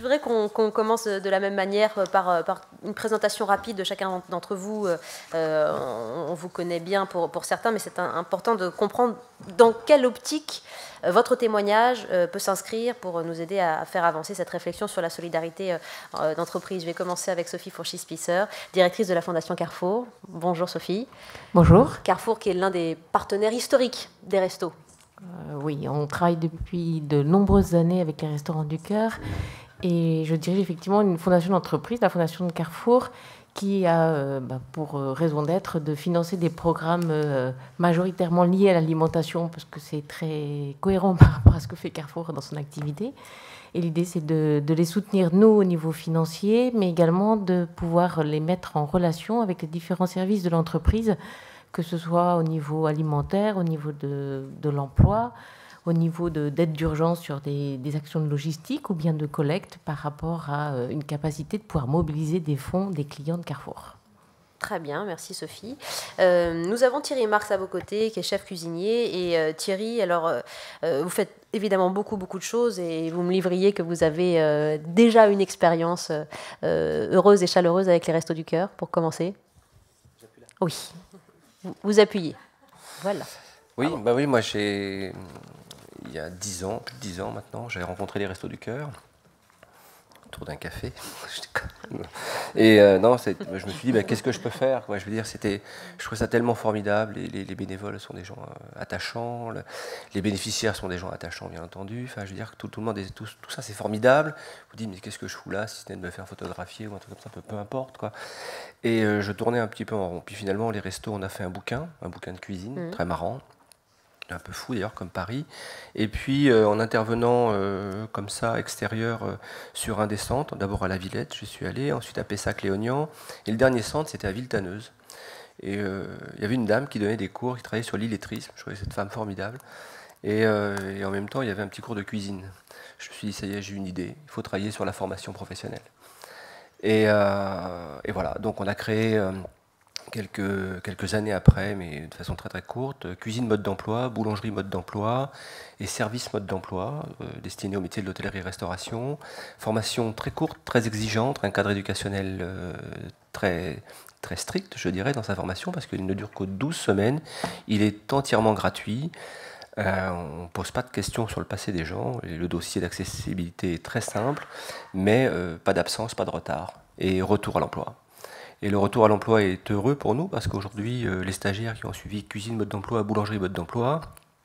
voudrais qu'on commence de la même manière par une présentation rapide de chacun d'entre vous. On vous connaît bien pour certains, mais c'est important de comprendre dans quelle optique votre témoignage peut s'inscrire pour nous aider à faire avancer cette réflexion sur la solidarité d'entreprise. Je vais commencer avec Sophie Fourchy-Spicer, directrice de la Fondation Carrefour. Bonjour Sophie. Bonjour. Carrefour qui est l'un des partenaires historiques des Restos. Oui, on travaille depuis de nombreuses années avec les Restaurants du Cœur et je dirige effectivement une fondation d'entreprise, la Fondation de Carrefour, qui a pour raison d'être de financer des programmes majoritairement liés à l'alimentation parce que c'est très cohérent par rapport à ce que fait Carrefour dans son activité. Et l'idée, c'est de les soutenir, nous, au niveau financier, mais également de pouvoir les mettre en relation avec les différents services de l'entreprise, que ce soit au niveau alimentaire, au niveau de l'emploi, au niveau d'aide d'urgence sur des actions de logistique ou bien de collecte par rapport à une capacité de pouvoir mobiliser des fonds des clients de Carrefour. Très bien, merci Sophie. Nous avons Thierry Marx à vos côtés, qui est chef cuisinier. Et Thierry, alors, vous faites évidemment beaucoup de choses et vous me livriez que vous avez déjà une expérience heureuse et chaleureuse avec les Restos du Cœur, pour commencer. Oui. Vous appuyez. Voilà. Oui, bah oui, moi il y a 10 ans, plus de 10 ans maintenant, j'ai rencontré les Restos du Cœur autour d'un café. Et non, je me suis dit, bah, qu'est-ce que je peux faire? Moi, je veux dire, je trouve ça tellement formidable. Les bénévoles sont des gens attachants, les bénéficiaires sont des gens attachants, bien entendu. Enfin, je veux dire que tout le monde, tout ça, c'est formidable. Vous dites, mais qu'est-ce que je fous là, si c'était de me faire photographier ou un truc comme ça, peu importe, quoi. Et je tournais un petit peu en rond. Puis finalement, les restos, on a fait un bouquin de cuisine, très marrant. Un peu fou d'ailleurs comme Paris, et puis en intervenant comme ça extérieur sur un des centres, d'abord à la Villette, je suis allé, ensuite à Pessac-Léognan, et le dernier centre c'était à Villetaneuse. Et il y avait une dame qui donnait des cours, qui travaillait sur l'illettrisme, je trouvais cette femme formidable, et en même temps il y avait un petit cours de cuisine. Je me suis dit, ça y est, j'ai une idée, il faut travailler sur la formation professionnelle. Et voilà, donc on a créé... Quelques années après, mais de façon très courte, cuisine mode d'emploi, boulangerie mode d'emploi et service mode d'emploi, destiné au métier de l'hôtellerie-restauration. Formation très courte, très exigeante, un cadre éducationnel très strict, je dirais, dans sa formation, parce qu'il ne dure que 12 semaines. Il est entièrement gratuit. On ne pose pas de questions sur le passé des gens. Le dossier d'accessibilité est très simple, mais pas d'absence, pas de retard. Et retour à l'emploi. Et le retour à l'emploi est heureux pour nous parce qu'aujourd'hui, les stagiaires qui ont suivi cuisine mode d'emploi, boulangerie mode d'emploi,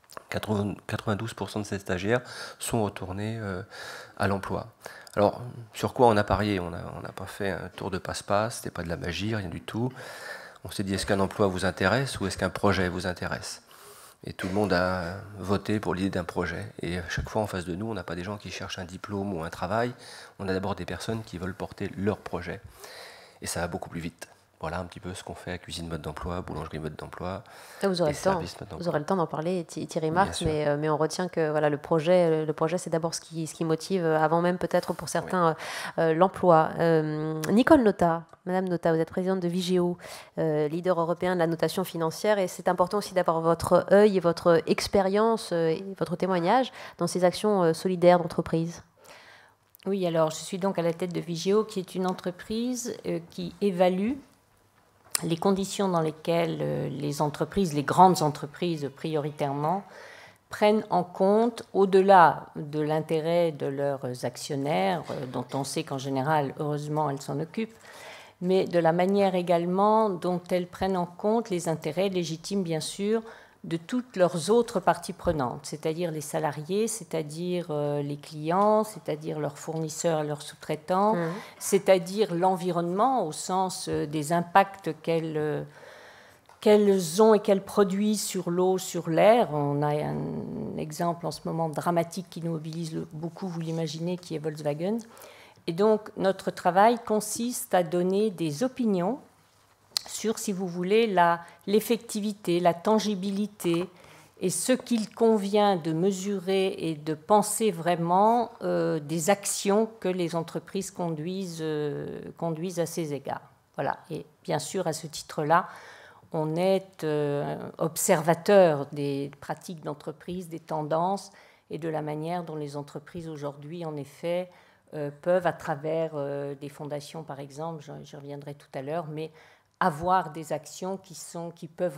92% de ces stagiaires sont retournés à l'emploi. Alors, sur quoi on a parié? On n'a pas fait un tour de passe-passe, c'était pas de la magie, rien du tout. On s'est dit, est-ce qu'un emploi vous intéresse ou est-ce qu'un projet vous intéresse? Et tout le monde a voté pour l'idée d'un projet. Et à chaque fois, en face de nous, on n'a pas des gens qui cherchent un diplôme ou un travail, on a d'abord des personnes qui veulent porter leur projet. Et ça va beaucoup plus vite. Voilà un petit peu ce qu'on fait à cuisine mode d'emploi, boulangerie mode d'emploi. Vous aurez le temps d'en parler, Thierry Marx, mais on retient que voilà, le projet c'est d'abord ce qui motive, avant même peut-être pour certains l'emploi. Nicole Notat, Madame Notat, vous êtes présidente de Vigéo, leader européen de la notation financière, et c'est important aussi d'avoir votre œil et votre expérience et votre témoignage dans ces actions solidaires d'entreprise. Oui, alors je suis donc à la tête de Vigéo, qui est une entreprise qui évalue les conditions dans lesquelles les entreprises, les grandes entreprises prioritairement, prennent en compte, au-delà de l'intérêt de leurs actionnaires, dont on sait qu'en général, heureusement, elles s'en occupent, mais de la manière également dont elles prennent en compte les intérêts légitimes, bien sûr, de toutes leurs autres parties prenantes, c'est-à-dire les salariés, c'est-à-dire les clients, c'est-à-dire leurs fournisseurs et leurs sous-traitants, c'est-à-dire l'environnement au sens des impacts qu'elles ont et qu'elles produisent sur l'eau, sur l'air. On a un exemple en ce moment dramatique qui nous mobilise beaucoup, vous l'imaginez, qui est Volkswagen. Et donc notre travail consiste à donner des opinions sur, si vous voulez, l'effectivité, la tangibilité et ce qu'il convient de mesurer et de penser vraiment des actions que les entreprises conduisent à ces égards. Voilà. Et bien sûr, à ce titre-là, on est observateur des pratiques d'entreprise, des tendances et de la manière dont les entreprises aujourd'hui, en effet, peuvent, à travers des fondations par exemple, j'y reviendrai tout à l'heure, mais avoir des actions qui peuvent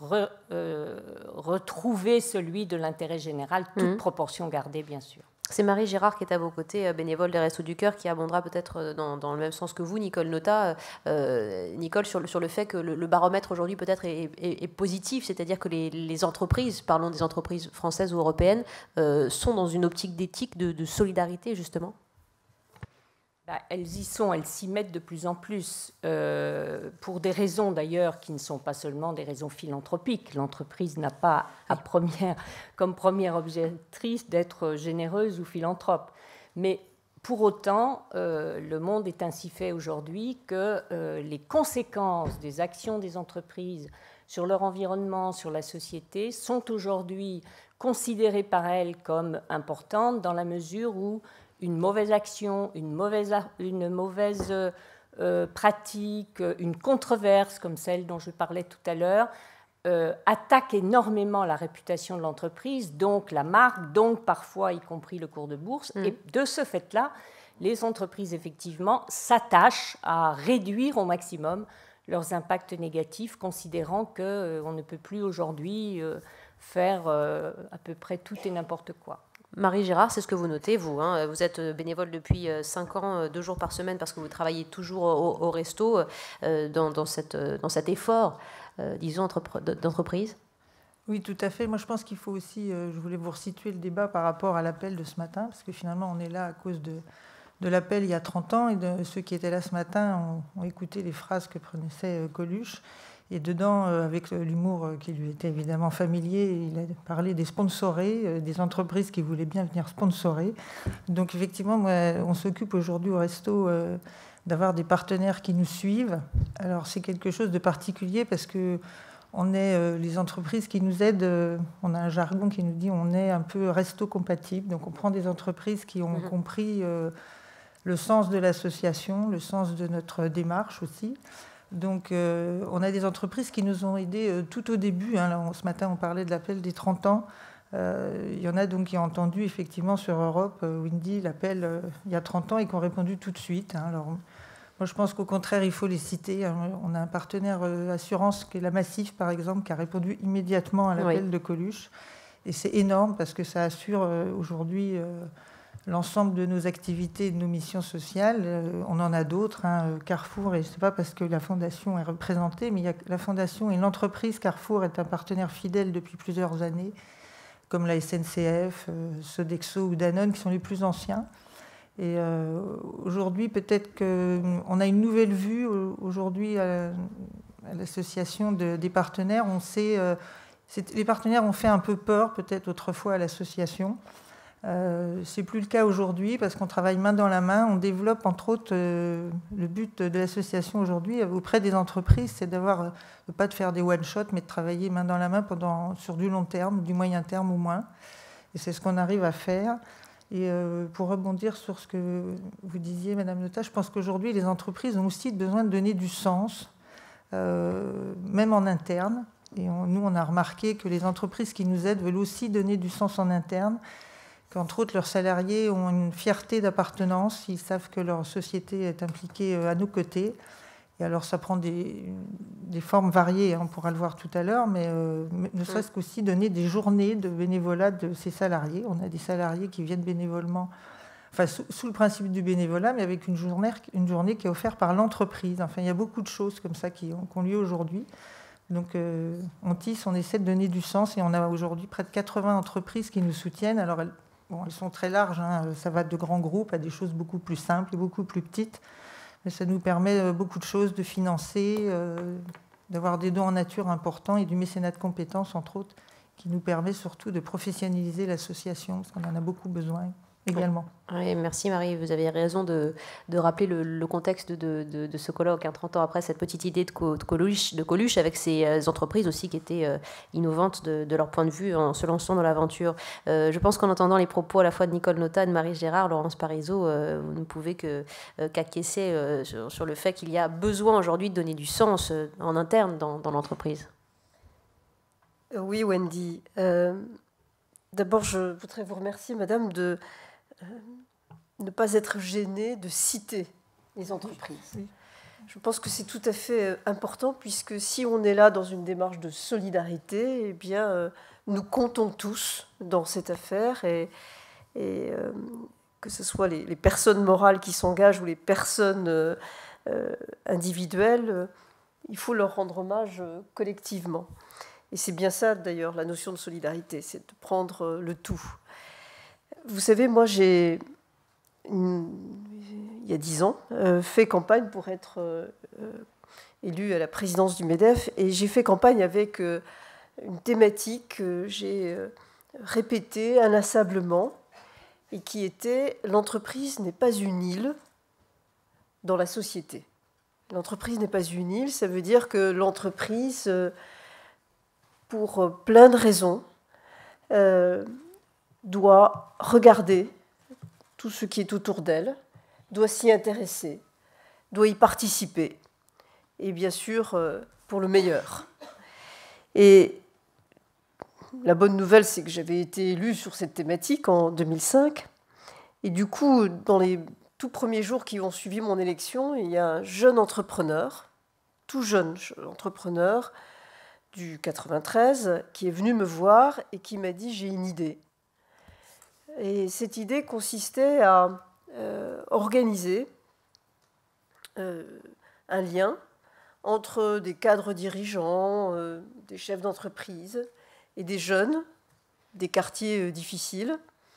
retrouver celui de l'intérêt général, toute proportion gardée bien sûr. C'est Marie Gérard qui est à vos côtés, bénévole des Restos du Cœur, qui abondera peut-être dans le même sens que vous, Nicole Notat. Nicole, sur le fait que le baromètre aujourd'hui peut-être est positif, c'est-à-dire que les entreprises, parlons des entreprises françaises ou européennes, sont dans une optique d'éthique, de solidarité justement. Elles y sont, elles s'y mettent de plus en plus, pour des raisons d'ailleurs qui ne sont pas seulement des raisons philanthropiques. L'entreprise n'a pas comme première objectrice d'être généreuse ou philanthrope. Mais pour autant, le monde est ainsi fait aujourd'hui que les conséquences des actions des entreprises sur leur environnement, sur la société, sont aujourd'hui considérées par elles comme importantes dans la mesure où une mauvaise action, une mauvaise pratique, une controverse comme celle dont je parlais tout à l'heure, attaque énormément la réputation de l'entreprise, donc la marque, donc parfois y compris le cours de bourse. Et de ce fait-là, les entreprises, effectivement, s'attachent à réduire au maximum leurs impacts négatifs, considérant qu'on ne peut plus aujourd'hui faire à peu près tout et n'importe quoi. Marie Gérard, c'est ce que vous notez, vous. Hein. Vous êtes bénévole depuis 5 ans, 2 jours par semaine, parce que vous travaillez toujours au resto, dans cet effort, disons, d'entreprise. Oui, tout à fait. Moi, je pense qu'il faut aussi, je voulais vous resituer le débat par rapport à l'appel de ce matin, parce que finalement, on est là à cause de l'appel il y a 30 ans, et ceux qui étaient là ce matin ont écouté les phrases que prononçait Coluche. Et dedans, avec l'humour qui lui était évidemment familier, il a parlé des sponsorés, des entreprises qui voulaient bien venir sponsorer. Donc effectivement, on s'occupe aujourd'hui au resto d'avoir des partenaires qui nous suivent. Alors c'est quelque chose de particulier parce que on est les entreprises qui nous aident. On a un jargon qui nous dit on est un peu resto compatible. Donc on prend des entreprises qui ont compris le sens de l'association, le sens de notre démarche aussi. Donc, on a des entreprises qui nous ont aidés tout au début. Hein. Là, ce matin, on parlait de l'appel des 30 ans. Il y en a donc qui ont entendu effectivement sur Europe, Windy, l'appel il y a 30 ans et qui ont répondu tout de suite. Hein. Alors, moi, je pense qu'au contraire, il faut les citer. Hein. On a un partenaire assurance qui est la Massif, par exemple, qui a répondu immédiatement à l'appel de Coluche. Et c'est énorme parce que ça assure aujourd'hui l'ensemble de nos activités et de nos missions sociales. On en a d'autres, hein, Carrefour, et ce n'est pas parce que la Fondation est représentée, mais il y a la Fondation et l'entreprise Carrefour est un partenaire fidèle depuis plusieurs années, comme la SNCF, Sodexo ou Danone, qui sont les plus anciens. Et aujourd'hui, peut-être qu'on a une nouvelle vue aujourd'hui à l'association des partenaires. On sait, les partenaires ont fait un peu peur, peut-être autrefois, à l'association. C'est plus le cas aujourd'hui parce qu'on travaille main dans la main. On développe entre autres le but de l'association aujourd'hui auprès des entreprises, c'est pas de faire des one-shot, mais de travailler main dans la main sur du long terme, du moyen terme au moins. Et c'est ce qu'on arrive à faire. Et pour rebondir sur ce que vous disiez, Madame Notat, je pense qu'aujourd'hui les entreprises ont aussi besoin de donner du sens, même en interne. Et nous, on a remarqué que les entreprises qui nous aident veulent aussi donner du sens en interne. Qu'entre autres, leurs salariés ont une fierté d'appartenance, ils savent que leur société est impliquée à nos côtés. Et alors, ça prend des formes variées, on pourra le voir tout à l'heure, mais ne serait-ce qu'aussi donner des journées de bénévolat de ces salariés. On a des salariés qui viennent bénévolement, enfin, sous le principe du bénévolat, mais avec une journée qui est offerte par l'entreprise. Enfin, il y a beaucoup de choses comme ça qui ont lieu aujourd'hui. Donc, on tisse, on essaie de donner du sens, et on a aujourd'hui près de 80 entreprises qui nous soutiennent. Alors, elles sont très larges, hein. Ça va de grands groupes à des choses beaucoup plus simples et beaucoup plus petites. Mais ça nous permet beaucoup de choses, de financer, d'avoir des dons en nature importants et du mécénat de compétences, entre autres, qui nous permet surtout de professionnaliser l'association, parce qu'on en a beaucoup besoin également. Oui, merci Marie, vous avez raison de rappeler le contexte de ce colloque, 30 ans après, cette petite idée de Coluche avec ces entreprises aussi qui étaient innovantes de leur point de vue en se lançant dans l'aventure. Je pense qu'en entendant les propos à la fois de Nicole Notat, de Marie Gérard, Laurence Parisot, vous ne pouvez qu'acquiescer sur le fait qu'il y a besoin aujourd'hui de donner du sens en interne dans l'entreprise. Oui, Wendy. D'abord, je voudrais vous remercier, Madame, ne pas être gêné de citer les entreprises. Oui. Je pense que c'est tout à fait important, puisque si on est là dans une démarche de solidarité, eh bien, nous comptons tous dans cette affaire, et que ce soit les personnes morales qui s'engagent ou les personnes individuelles, il faut leur rendre hommage collectivement. Et c'est bien ça, d'ailleurs, la notion de solidarité, c'est de prendre le tout. Vous savez, moi, j'ai... il y a 10 ans, fait campagne pour être élu à la présidence du MEDEF, et j'ai fait campagne avec une thématique que j'ai répétée inlassablement, et qui était « L'entreprise n'est pas une île dans la société ». L'entreprise n'est pas une île, ça veut dire que l'entreprise, pour plein de raisons, doit regarder tout ce qui est autour d'elle, doit s'y intéresser, doit y participer, et bien sûr pour le meilleur. Et la bonne nouvelle, c'est que j'avais été élue sur cette thématique en 2005, et du coup, dans les tout premiers jours qui ont suivi mon élection, il y a un jeune entrepreneur, tout jeune entrepreneur du 93, qui est venu me voir et qui m'a dit « j'ai une idée ». Et cette idée consistait à organiser un lien entre des cadres dirigeants, des chefs d'entreprise et des jeunes des quartiers difficiles,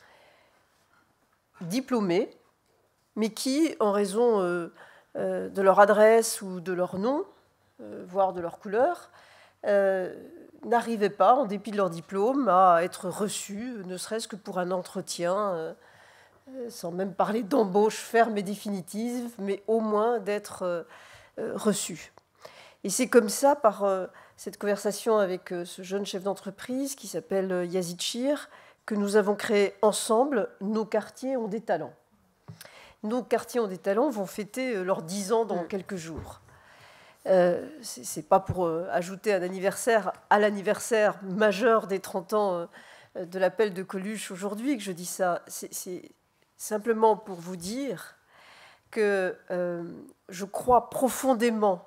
diplômés, mais qui, en raison de leur adresse ou de leur nom, voire de leur couleur, n'arrivaient pas, en dépit de leur diplôme, à être reçus, ne serait-ce que pour un entretien, sans même parler d'embauche ferme et définitive, mais au moins d'être reçus. Et c'est comme ça, par cette conversation avec ce jeune chef d'entreprise qui s'appelle Yazid Chir, que nous avons créé ensemble Nos quartiers ont des talents. Nos quartiers ont des talents vont fêter leurs 10 ans dans quelques jours. Ce n'est pas pour ajouter un anniversaire à l'anniversaire majeur des 30 ans de l'appel de Coluche aujourd'hui que je dis ça. C'est simplement pour vous dire que je crois profondément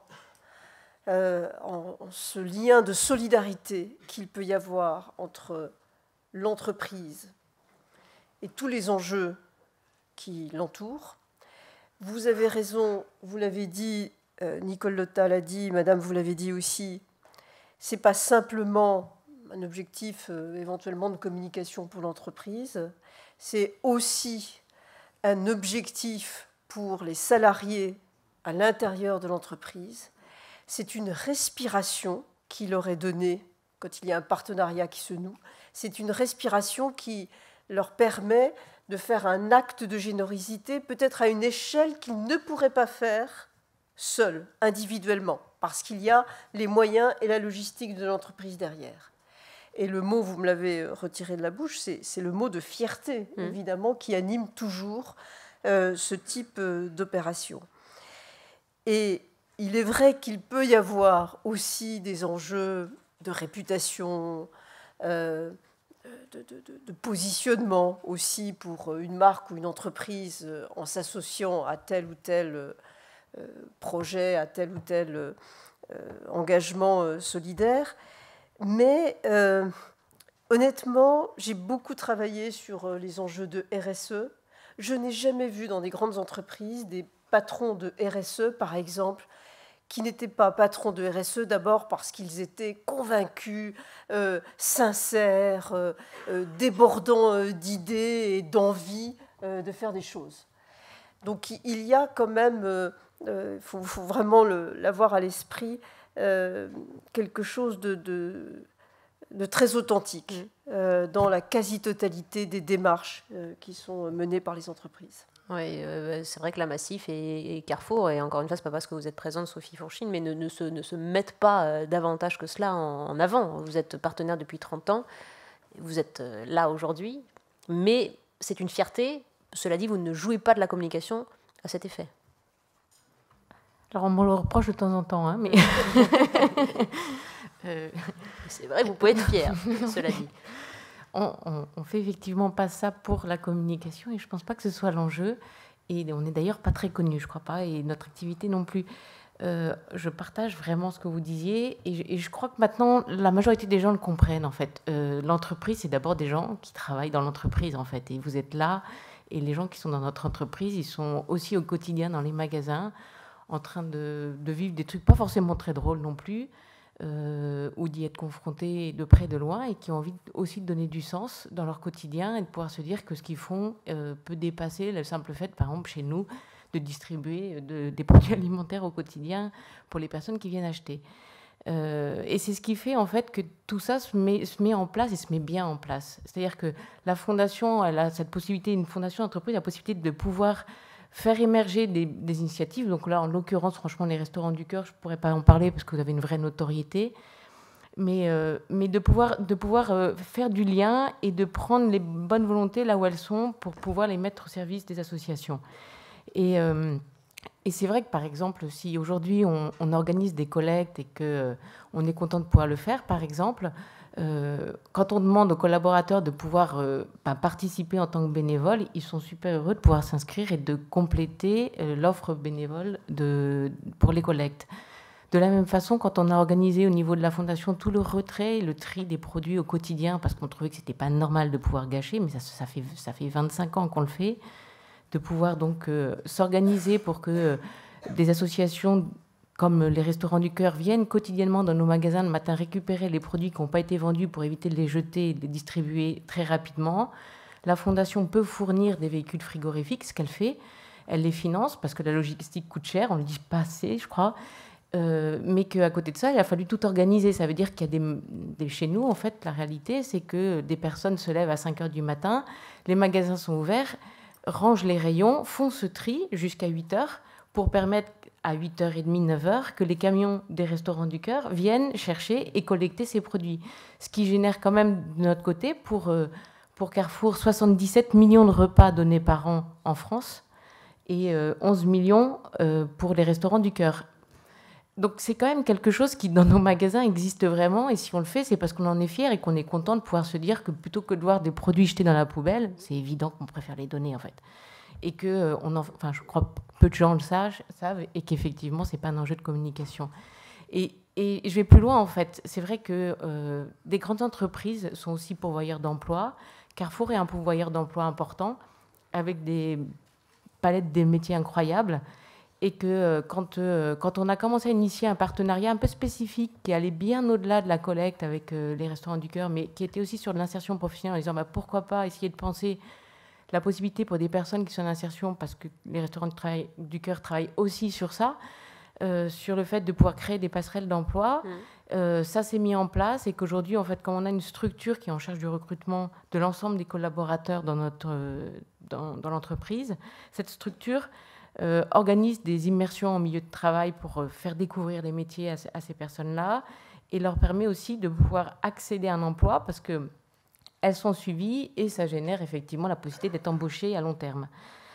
en ce lien de solidarité qu'il peut y avoir entre l'entreprise et tous les enjeux qui l'entourent. Vous avez raison, vous l'avez dit, Nicole Lotta l'a dit, Madame, vous l'avez dit aussi, ce n'est pas simplement un objectif éventuellement de communication pour l'entreprise, c'est aussi un objectif pour les salariés à l'intérieur de l'entreprise. C'est une respiration qui leur est donnée quand il y a un partenariat qui se noue. C'est une respiration qui leur permet de faire un acte de générosité, peut-être à une échelle qu'ils ne pourraient pas faire seuls, individuellement, parce qu'il y a les moyens et la logistique de l'entreprise derrière. Et le mot, vous me l'avez retiré de la bouche, c'est le mot de fierté, évidemment, qui anime toujours ce type d'opération. Et il est vrai qu'il peut y avoir aussi des enjeux de réputation, de positionnement aussi pour une marque ou une entreprise en s'associant à tel ou tel projet, à tel ou tel engagement solidaire. Mais honnêtement, j'ai beaucoup travaillé sur les enjeux de RSE. Je n'ai jamais vu dans des grandes entreprises des patrons de RSE, par exemple, qui n'étaient pas patrons de RSE, d'abord parce qu'ils étaient convaincus, sincères, débordants d'idées et d'envie de faire des choses. Donc il y a quand même, faut vraiment l'avoir à l'esprit, quelque chose de très authentique dans la quasi-totalité des démarches qui sont menées par les entreprises. Oui, c'est vrai que la Massif et Carrefour, et encore une fois, ce n'est pas parce que vous êtes présente, Sophie Fourchine, mais ne se mettent pas davantage que cela en avant. Vous êtes partenaire depuis 30 ans, vous êtes là aujourd'hui, mais c'est une fierté. Cela dit, vous ne jouez pas de la communication à cet effet. Alors, on me le reproche de temps en temps, hein, mais... C'est vrai, vous pouvez être fier, cela dit. On fait effectivement pas ça pour la communication et je pense pas que ce soit l'enjeu. Et on n'est d'ailleurs pas très connu, je crois pas, et notre activité non plus. Je partage vraiment ce que vous disiez et je crois que maintenant la majorité des gens le comprennent en fait. L'entreprise, c'est d'abord des gens qui travaillent dans l'entreprise en fait, et vous êtes là, et les gens qui sont dans notre entreprise, ils sont aussi au quotidien dans les magasins en train de vivre des trucs pas forcément très drôles non plus, ou d'y être confrontés de près de loin, et qui ont envie aussi de donner du sens dans leur quotidien et de pouvoir se dire que ce qu'ils font peut dépasser le simple fait, par exemple chez nous, de distribuer des produits alimentaires au quotidien pour les personnes qui viennent acheter. Et c'est ce qui fait en fait que tout ça se met en place et se met bien en place. C'est-à-dire que la fondation, elle a cette possibilité, une fondation d'entreprise a la possibilité de pouvoir faire émerger des initiatives. Donc là, en l'occurrence, franchement, les Restaurants du Cœur, je ne pourrais pas en parler parce que vous avez une vraie notoriété, mais de pouvoir faire du lien et de prendre les bonnes volontés là où elles sont pour pouvoir les mettre au service des associations. Et c'est vrai que, par exemple, si aujourd'hui on organise des collectes et qu'on est content de pouvoir le faire, par exemple, quand on demande aux collaborateurs de pouvoir participer en tant que bénévoles, ils sont super heureux de pouvoir s'inscrire et de compléter l'offre bénévole pour les collectes. De la même façon, quand on a organisé au niveau de la Fondation tout le retrait et le tri des produits au quotidien, parce qu'on trouvait que ce n'était pas normal de pouvoir gâcher, mais ça fait 25 ans qu'on le fait, de pouvoir donc s'organiser pour que des associations comme les Restaurants du Cœur viennent quotidiennement dans nos magasins le matin récupérer les produits qui n'ont pas été vendus pour éviter de les jeter et de les distribuer très rapidement. La Fondation peut fournir des véhicules frigorifiques, ce qu'elle fait. Elle les finance parce que la logistique coûte cher, on ne le dit pas assez, je crois. Mais qu'à côté de ça, il a fallu tout organiser. Ça veut dire qu'il y a chez nous, en fait, la réalité, c'est que des personnes se lèvent à 5 h du matin, les magasins sont ouverts, rangent les rayons, font ce tri jusqu'à 8 h pour permettre à 8h30, 9h, que les camions des Restaurants du Cœur viennent chercher et collecter ces produits. Ce qui génère quand même, de notre côté, pour Carrefour, 77 millions de repas donnés par an en France et 11 millions pour les Restaurants du Cœur. Donc c'est quand même quelque chose qui, dans nos magasins, existe vraiment. Et si on le fait, c'est parce qu'on en est fiers et qu'on est content de pouvoir se dire que plutôt que de voir des produits jetés dans la poubelle, c'est évident qu'on préfère les donner, en fait. Et que, je crois que peu de gens le savent, et qu'effectivement, ce n'est pas un enjeu de communication. Et je vais plus loin, en fait. C'est vrai que des grandes entreprises sont aussi pourvoyeurs d'emplois. Carrefour est un pourvoyeur d'emplois important, avec des palettes des métiers incroyables. Et que quand on a commencé à initier un partenariat un peu spécifique qui allait bien au-delà de la collecte avec les Restaurants du Cœur, mais qui était aussi sur l'insertion professionnelle, en disant pourquoi pas essayer de penser la possibilité pour des personnes qui sont en insertion, parce que les Restaurants du Cœur travaillent aussi sur ça, sur le fait de pouvoir créer des passerelles d'emploi. Ça s'est mis en place et qu'aujourd'hui, en fait, quand on a une structure qui est en charge du recrutement de l'ensemble des collaborateurs dans l'entreprise, cette structure organise des immersions en milieu de travail pour faire découvrir les métiers à ces personnes-là et leur permet aussi de pouvoir accéder à un emploi parce qu'elles sont suivies et ça génère effectivement la possibilité d'être embauchées à long terme.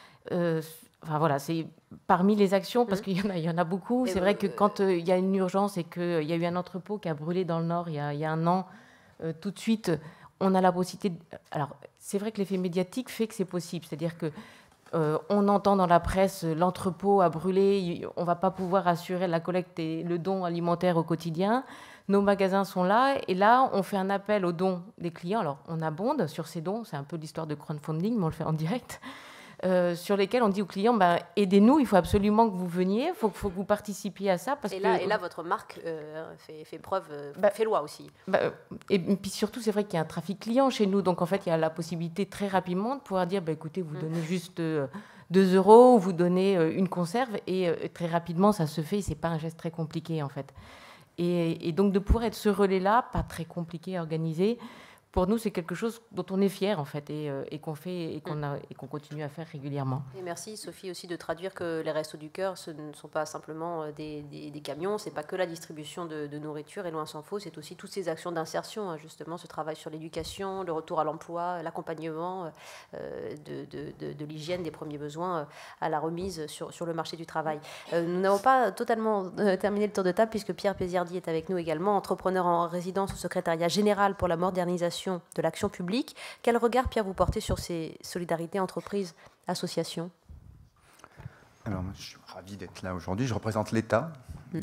Voilà, c'est parmi les actions, parce qu'il y en a beaucoup. C'est vrai que quand il y a une urgence et qu'il y a eu un entrepôt qui a brûlé dans le Nord il y a un an, tout de suite, on a la possibilité... Alors, c'est vrai que l'effet médiatique fait que c'est possible. C'est-à-dire que on entend dans la presse l'entrepôt a brûlé, on ne va pas pouvoir assurer la collecte et le don alimentaire au quotidien. Nos magasins sont là et là, on fait un appel aux dons des clients. Alors, on abonde sur ces dons, c'est un peu l'histoire de crowdfunding, mais on le fait en direct, sur lesquels on dit aux clients, aidez-nous, il faut absolument que vous veniez, il faut que vous participiez à ça. Et là, votre marque fait preuve, fait loi aussi. Et puis surtout, c'est vrai qu'il y a un trafic client chez nous, donc en fait, il y a la possibilité très rapidement de pouvoir dire, écoutez, vous donnez juste 2 €, vous donnez une conserve, et très rapidement, ça se fait, c'est pas un geste très compliqué, en fait. Et donc, de pouvoir être ce relais-là, pas très compliqué à organiser, pour nous, c'est quelque chose dont on est fier, en fait, et qu'on fait et qu'on continue à faire régulièrement. Et merci, Sophie, aussi de traduire que les Restos du Cœur, ce ne sont pas simplement des camions, c'est pas que la distribution de nourriture, et loin s'en faut, c'est aussi toutes ces actions d'insertion, justement, ce travail sur l'éducation, le retour à l'emploi, l'accompagnement de l'hygiène, des premiers besoins, à la remise sur le marché du travail. Nous n'avons pas totalement terminé le tour de table, puisque Pierre Péziardi est avec nous également, entrepreneur en résidence au secrétariat général pour la modernisation l'action publique. Quel regard, Pierre, vous portez sur ces solidarités entreprises-associations? Alors, moi, je suis ravi d'être là aujourd'hui. Je représente l'État.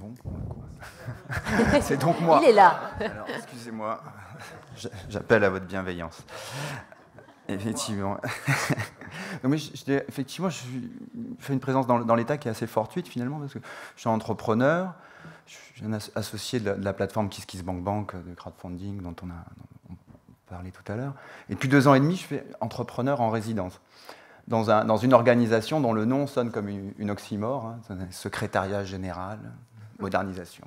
C'est donc moi. Il est là. Alors, excusez-moi, j'appelle à votre bienveillance. Effectivement. Donc, effectivement, je fais une présence dans l'État qui est assez fortuite, finalement, parce que je suis entrepreneur, je suis un associé de la plateforme KissKissBankBank de crowdfunding dont on parlait tout à l'heure. Et depuis 2 ans et demi, je fais entrepreneur en résidence. Dans une organisation dont le nom sonne comme une oxymore, hein, secrétariat général, modernisation.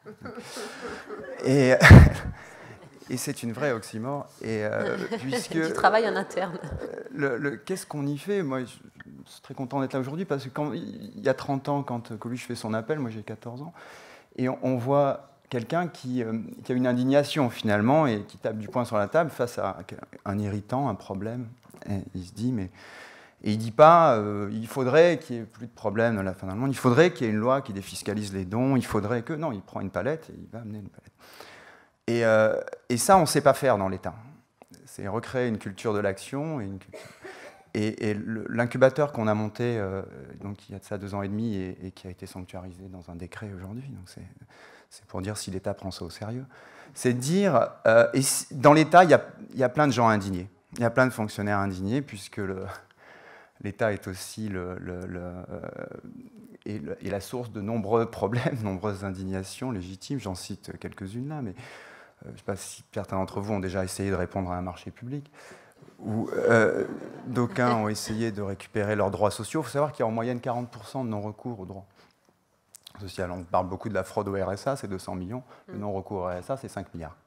Et c'est une vraie oxymore. Puisque du travail en interne. Qu'est-ce qu'on y fait? Moi, je suis très content d'être là aujourd'hui parce que il y a 30 ans, quand Coluche fait son appel, moi j'ai 14 ans, et on voit quelqu'un qui a une indignation finalement et qui tape du poing sur la table face à un irritant, un problème. Et il se dit, mais... Et il ne dit pas il faudrait qu'il n'y ait plus de problème dans la fin d'un monde, il faudrait qu'il y ait une loi qui défiscalise les dons, il faudrait que... Non, il prend une palette et il va amener une palette. Et ça, on ne sait pas faire dans l'État. C'est recréer une culture de l'action. Et l'incubateur qu'on a monté donc il y a de ça 2 ans et demi et qui a été sanctuarisé dans un décret aujourd'hui, donc c'est pour dire si l'État prend ça au sérieux, c'est de dire... et dans l'État, il y a plein de gens indignés. Il y a plein de fonctionnaires indignés puisque l'État est aussi et la source de nombreux problèmes, nombreuses indignations légitimes. J'en cite quelques-unes là, mais je ne sais pas si certains d'entre vous ont déjà essayé de répondre à un marché public, ou d'aucuns ont essayé de récupérer leurs droits sociaux. Il faut savoir qu'il y a en moyenne 40% de non-recours aux droits sociaux. On parle beaucoup de la fraude au RSA, c'est 200 millions. Le non-recours au RSA, c'est 5 milliards.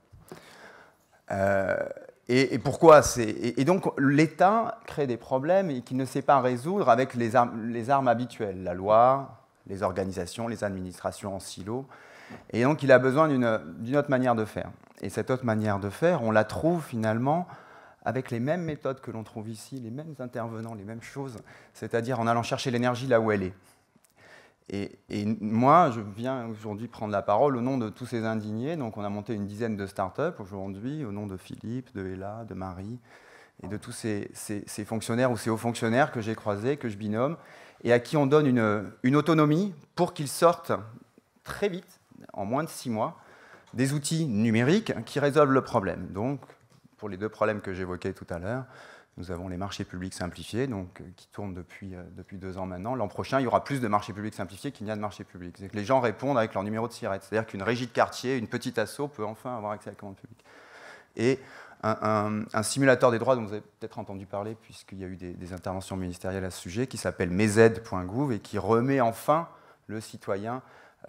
Et pourquoi et donc l'État crée des problèmes et qu'il ne sait pas résoudre avec les armes habituelles, la loi, les organisations, les administrations en silo. Et donc il a besoin d'une autre manière de faire. Et cette autre manière de faire, on la trouve finalement avec les mêmes méthodes que l'on trouve ici, les mêmes intervenants, les mêmes choses, c'est-à-dire en allant chercher l'énergie là où elle est. Et moi, je viens aujourd'hui prendre la parole au nom de tous ces indignés. Donc, on a monté une dizaine de start-up aujourd'hui, au nom de Philippe, de Ella, de Marie, et de tous ces fonctionnaires ou ces hauts fonctionnaires que j'ai croisés, que je binôme, et à qui on donne une autonomie pour qu'ils sortent très vite, en moins de 6 mois, des outils numériques qui résolvent le problème. Donc, pour les 2 problèmes que j'évoquais tout à l'heure, nous avons les marchés publics simplifiés, donc, qui tournent depuis 2 ans maintenant. L'an prochain, il y aura plus de marchés publics simplifiés qu'il n'y a de marchés publics. C'est que les gens répondent avec leur numéro de SIRET. C'est-à-dire qu'une régie de quartier, une petite asso peut enfin avoir accès à la commande publique. Et un simulateur des droits dont vous avez peut-être entendu parler, puisqu'il y a eu des interventions ministérielles à ce sujet, qui s'appelle mesed.gouv et qui remet enfin le citoyen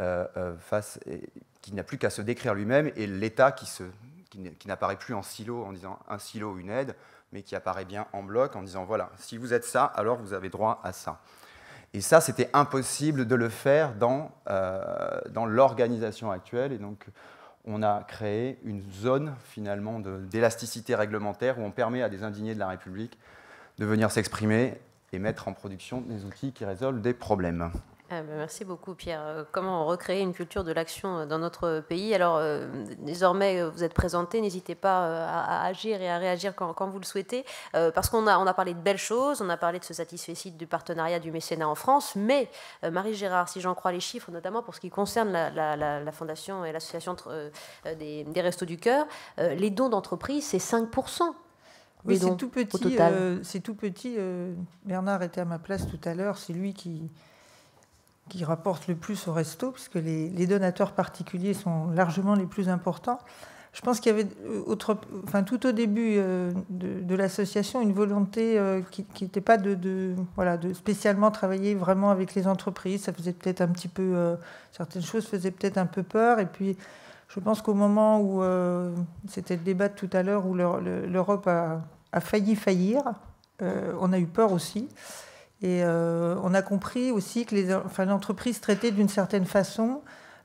qui n'a plus qu'à se décrire lui-même, et l'État qui n'apparaît plus en silo en disant un silo, une aide, mais qui apparaît bien en bloc en disant voilà, si vous êtes ça, alors vous avez droit à ça. Et ça, c'était impossible de le faire dans l'organisation actuelle. Et donc, on a créé une zone, finalement, d'élasticité réglementaire où on permet à des indignés de la République de venir s'exprimer et mettre en production des outils qui résolvent des problèmes. Merci beaucoup, Pierre. Comment recréer une culture de l'action dans notre pays? Alors, désormais, vous êtes présenté, n'hésitez pas à agir et à réagir quand vous le souhaitez, parce qu'on a parlé de belles choses, on a parlé de ce satisfecit du partenariat du mécénat en France, mais, Marie Gérard, si j'en crois les chiffres, notamment pour ce qui concerne la Fondation et l'association des Restos du Cœur, les dons d'entreprise, c'est 5%. Oui, c'est tout petit. C'est tout petit. Bernard était à ma place tout à l'heure, c'est lui qui rapporte le plus au resto, puisque les donateurs particuliers sont largement les plus importants. Je pense qu'il y avait tout au début de l'association une volonté qui n'était pas de spécialement travailler vraiment avec les entreprises. Ça faisait peut-être un petit peu... certaines choses faisaient peut-être un peu peur. Et puis, je pense qu'au moment où... c'était le débat de tout à l'heure où l'Europe a failli faillir, on a eu peur aussi. Et on a compris aussi que l'entreprise traitée d'une certaine façon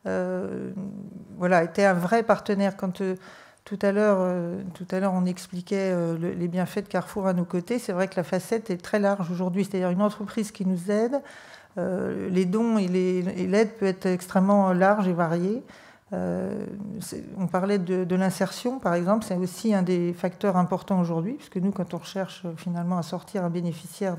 était un vrai partenaire. Quand tout à l'heure on expliquait les bienfaits de Carrefour à nos côtés, c'est vrai que la facette est très large aujourd'hui. C'est-à-dire une entreprise qui nous aide, les dons et l'aide peut être extrêmement large et variée. On parlait de l'insertion, par exemple, c'est aussi un des facteurs importants aujourd'hui, puisque nous, quand on recherche finalement à sortir un bénéficiaire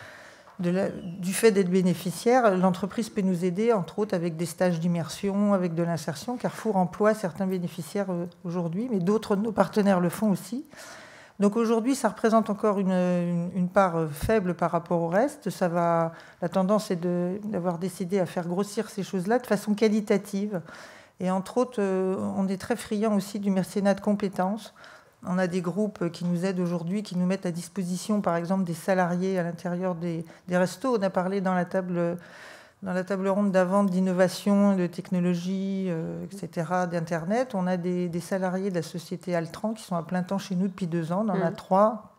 du fait d'être bénéficiaire, l'entreprise peut nous aider, entre autres, avec des stages d'immersion, avec de l'insertion. Carrefour emploie certains bénéficiaires aujourd'hui, mais d'autres de nos partenaires le font aussi. Donc aujourd'hui, ça représente encore une part faible par rapport au reste. La tendance est d'avoir décidé à faire grossir ces choses-là de façon qualitative. Et entre autres, on est très friand aussi du mécénat de compétences. On a des groupes qui nous aident aujourd'hui, qui nous mettent à disposition, par exemple, des salariés à l'intérieur des restos. On a parlé dans la table ronde d'avant d'innovation, de technologie, etc., d'Internet. On a des salariés de la société Altran qui sont à plein temps chez nous depuis 2 ans. On en a 3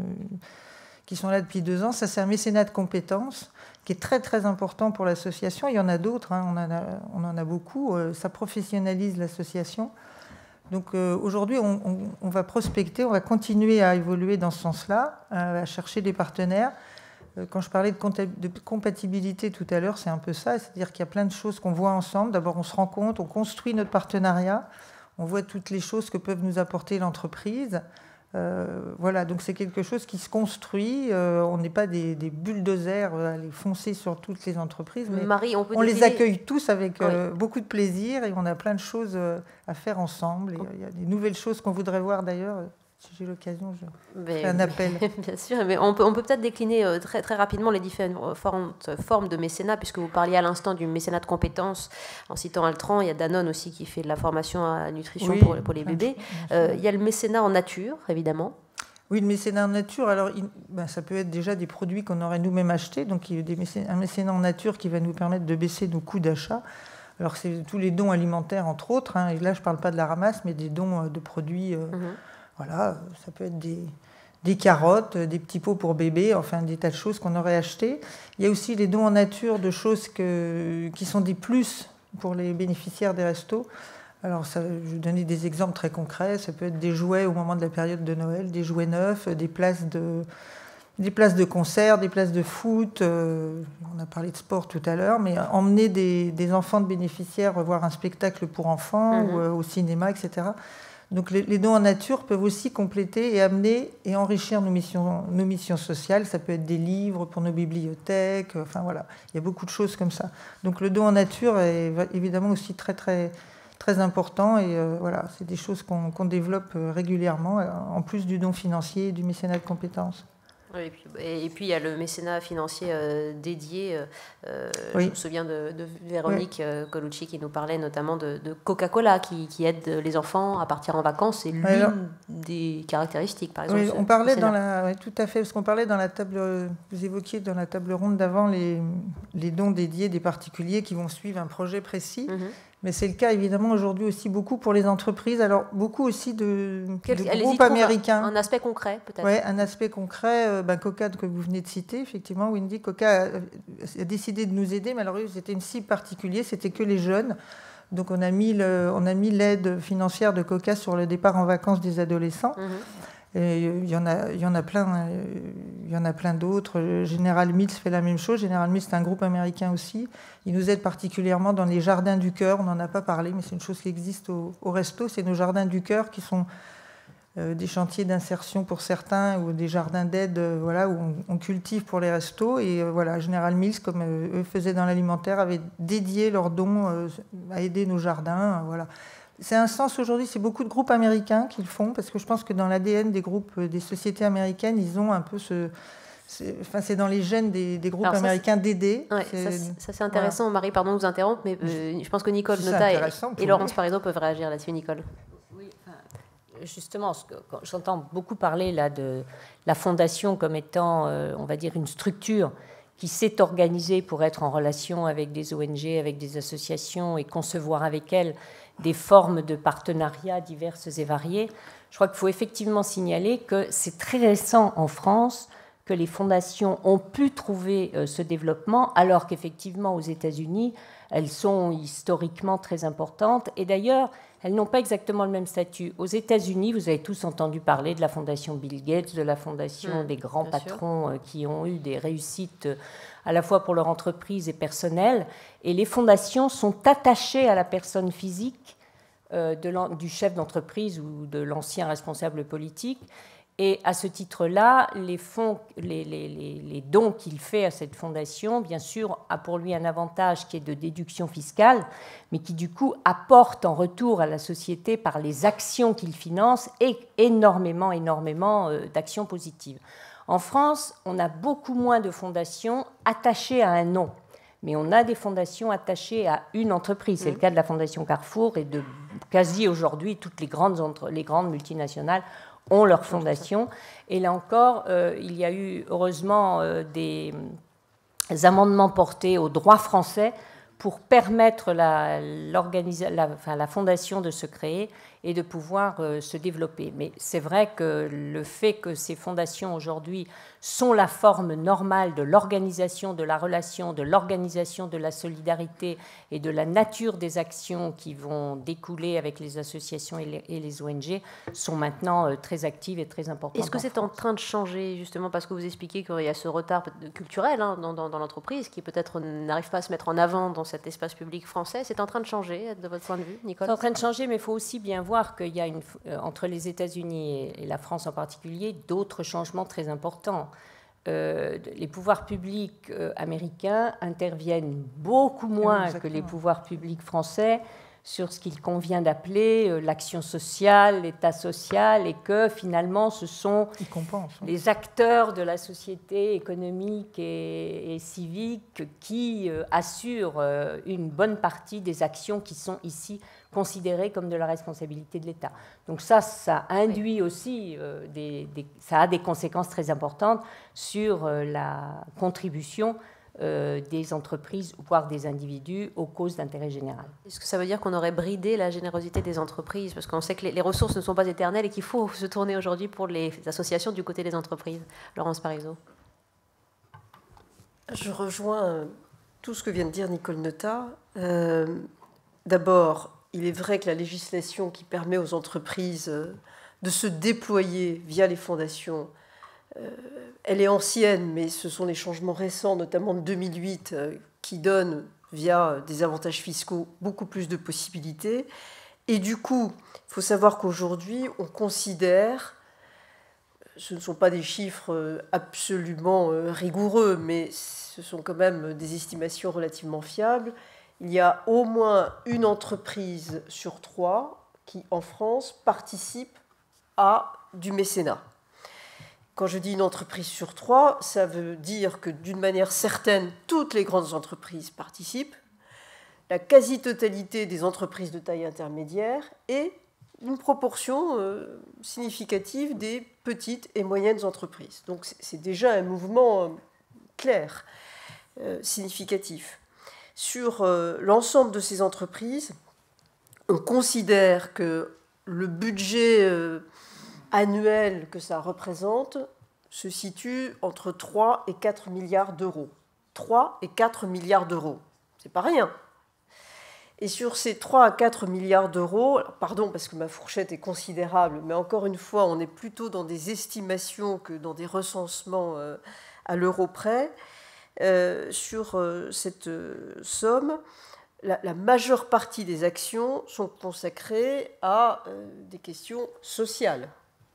qui sont là depuis 2 ans. Ça, c'est un mécénat de compétences qui est très, très important pour l'association. Il y en a d'autres, hein. On en a beaucoup. Ça professionnalise l'association. Donc aujourd'hui, on va prospecter, on va continuer à évoluer dans ce sens-là, à chercher des partenaires. Quand je parlais de compatibilité tout à l'heure, c'est un peu ça, c'est-à-dire qu'il y a plein de choses qu'on voit ensemble. D'abord, on se rend compte, on construit notre partenariat, on voit toutes les choses que peuvent nous apporter l'entreprise. Voilà, donc c'est quelque chose qui se construit. On n'est pas des bulldozers à aller foncer sur toutes les entreprises, mais Marie, on les accueille tous avec beaucoup de plaisir et on a plein de choses à faire ensemble. Il y a des nouvelles choses qu'on voudrait voir d'ailleurs. Si j'ai l'occasion, je ferai un appel. Bien sûr, mais on peut peut-être décliner très, très rapidement les différentes formes de mécénat, puisque vous parliez à l'instant du mécénat de compétences en citant Altran. Il y a Danone aussi qui fait de la formation à nutrition pour les bébés. Il y a le mécénat en nature, évidemment. Oui, le mécénat en nature, alors ça peut être déjà des produits qu'on aurait nous-mêmes achetés. Donc il y a un mécénat en nature qui va nous permettre de baisser nos coûts d'achat. Alors c'est tous les dons alimentaires, entre autres. Hein, et là, je ne parle pas de la ramasse, mais des dons de produits... Voilà, ça peut être des carottes, des petits pots pour bébé, enfin des tas de choses qu'on aurait achetées. Il y a aussi les dons en nature de choses qui sont des plus pour les bénéficiaires des restos. Alors, je vais donner des exemples très concrets. Ça peut être des jouets au moment de la période de Noël, des jouets neufs, des places de concert, des places de foot. On a parlé de sport tout à l'heure, mais emmener des enfants de bénéficiaires voir un spectacle pour enfants ou au cinéma, etc. Donc les dons en nature peuvent aussi compléter et amener et enrichir nos missions sociales. Ça peut être des livres pour nos bibliothèques. Enfin voilà, il y a beaucoup de choses comme ça. Donc le don en nature est évidemment aussi très très très important et voilà, c'est des choses qu'on développe régulièrement en plus du don financier et du mécénat de compétences. Et puis il y a le mécénat financier dédié. Je me souviens de Véronique Colucci qui nous parlait notamment de Coca-Cola qui aide les enfants à partir en vacances. C'est l'une des caractéristiques, par exemple. Oui, on parlait tout à fait, parce qu'on parlait dans la table, vous évoquiez dans la table ronde d'avant les dons dédiés des particuliers qui vont suivre un projet précis. Mais c'est le cas évidemment aujourd'hui aussi beaucoup pour les entreprises. Alors beaucoup aussi de groupes américains. Un aspect concret peut-être. Oui, un aspect concret. Coca que vous venez de citer, effectivement, Wendy, Coca a décidé de nous aider, mais alors c'était une cible particulière, c'était que les jeunes. Donc on a mis l'aide financière de Coca sur le départ en vacances des adolescents. Et il y en a plein d'autres. General Mills fait la même chose. General Mills, c'est un groupe américain aussi. Ils nous aident particulièrement dans les jardins du cœur. On n'en a pas parlé, mais c'est une chose qui existe au resto. C'est nos jardins du cœur qui sont des chantiers d'insertion pour certains ou des jardins d'aide voilà, où on cultive pour les restos. Et voilà, General Mills, comme eux faisaient dans l'alimentaire, avaient dédié leurs dons à aider nos jardins. Voilà. C'est un sens aujourd'hui, c'est beaucoup de groupes américains qui le font, parce que je pense que dans l'ADN des groupes, des sociétés américaines, ils ont un peu c'est dans les gènes des groupes américains d'aider. Ouais, ça c'est intéressant, voilà. Marie, pardon de vous interrompre, mais je pense que Nicole Notat et Laurence Parisot peuvent réagir là-dessus. Nicole. Oui, justement, j'entends beaucoup parler là de la fondation comme étant, on va dire, une structure qui s'est organisée pour être en relation avec des ONG, avec des associations et concevoir avec elles des formes de partenariats diverses et variées. Je crois qu'il faut effectivement signaler que c'est très récent en France que les fondations ont pu trouver ce développement, alors qu'effectivement aux États-Unis, elles sont historiquement très importantes. Et d'ailleurs, elles n'ont pas exactement le même statut. Aux États-Unis, vous avez tous entendu parler de la fondation Bill Gates, de la fondation des grands patrons qui ont eu des réussites à la fois pour leur entreprise et personnelle. Et les fondations sont attachées à la personne physique du chef d'entreprise ou de l'ancien responsable politique. Et à ce titre-là, les dons qu'il fait à cette fondation, bien sûr, a pour lui un avantage qui est de déduction fiscale, mais qui du coup apporte en retour à la société par les actions qu'il finance et énormément d'actions positives. En France, on a beaucoup moins de fondations attachées à un nom, mais on a des fondations attachées à une entreprise. C'est le cas de la Fondation Carrefour et de quasi aujourd'hui toutes les grandes multinationales ont leur fondation. Et là encore, il y a eu heureusement des amendements portés au droit français pour permettre la fondation de se créer et de pouvoir se développer. Mais c'est vrai que le fait que ces fondations aujourd'hui sont la forme normale de l'organisation de la relation, de l'organisation de la solidarité et de la nature des actions qui vont découler avec les associations et les ONG sont maintenant très actives et très importantes. Est-ce que c'est en train de changer, justement, parce que vous expliquez qu'il y a ce retard culturel dans l'entreprise qui peut-être n'arrive pas à se mettre en avant dans cet espace public français? C'est en train de changer, de votre point de vue, Nicole? C'est en train de changer, mais il faut aussi bien voir qu'il y a entre les États-Unis et la France en particulier d'autres changements très importants. Les pouvoirs publics américains interviennent beaucoup moins que les pouvoirs publics français sur ce qu'il convient d'appeler l'action sociale, l'état social, et que finalement ce sont les acteurs de la société économique et civique qui assurent une bonne partie des actions qui sont ici considérées comme de la responsabilité de l'État. Donc ça induit aussi, ça a des conséquences très importantes sur la contribution des entreprises, voire des individus, aux causes d'intérêt général. Est-ce que ça veut dire qu'on aurait bridé la générosité des entreprises? Parce qu'on sait que les ressources ne sont pas éternelles et qu'il faut se tourner aujourd'hui pour les associations du côté des entreprises. Laurence Parisot. Je rejoins tout ce que vient de dire Nicole Notat. D'abord, il est vrai que la législation qui permet aux entreprises de se déployer via les fondations, elle est ancienne, mais ce sont les changements récents, notamment de 2008, qui donnent, via des avantages fiscaux, beaucoup plus de possibilités. Et du coup, il faut savoir qu'aujourd'hui, on considère, ce ne sont pas des chiffres absolument rigoureux, mais ce sont quand même des estimations relativement fiables, il y a au moins une entreprise sur 3 qui, en France, participe à du mécénat. Quand je dis une entreprise sur 3, ça veut dire que d'une manière certaine, toutes les grandes entreprises participent, la quasi-totalité des entreprises de taille intermédiaire et une proportion significative des petites et moyennes entreprises. Donc c'est déjà un mouvement clair, significatif. Sur l'ensemble de ces entreprises, on considère que le budget annuel que ça représente se situe entre 3 et 4 milliards d'euros. 3 et 4 milliards d'euros, c'est pas rien. Et sur ces 3 à 4 milliards d'euros, pardon parce que ma fourchette est considérable, mais encore une fois, on est plutôt dans des estimations que dans des recensements à l'euro près, sur cette somme, la majeure partie des actions sont consacrées à des questions sociales.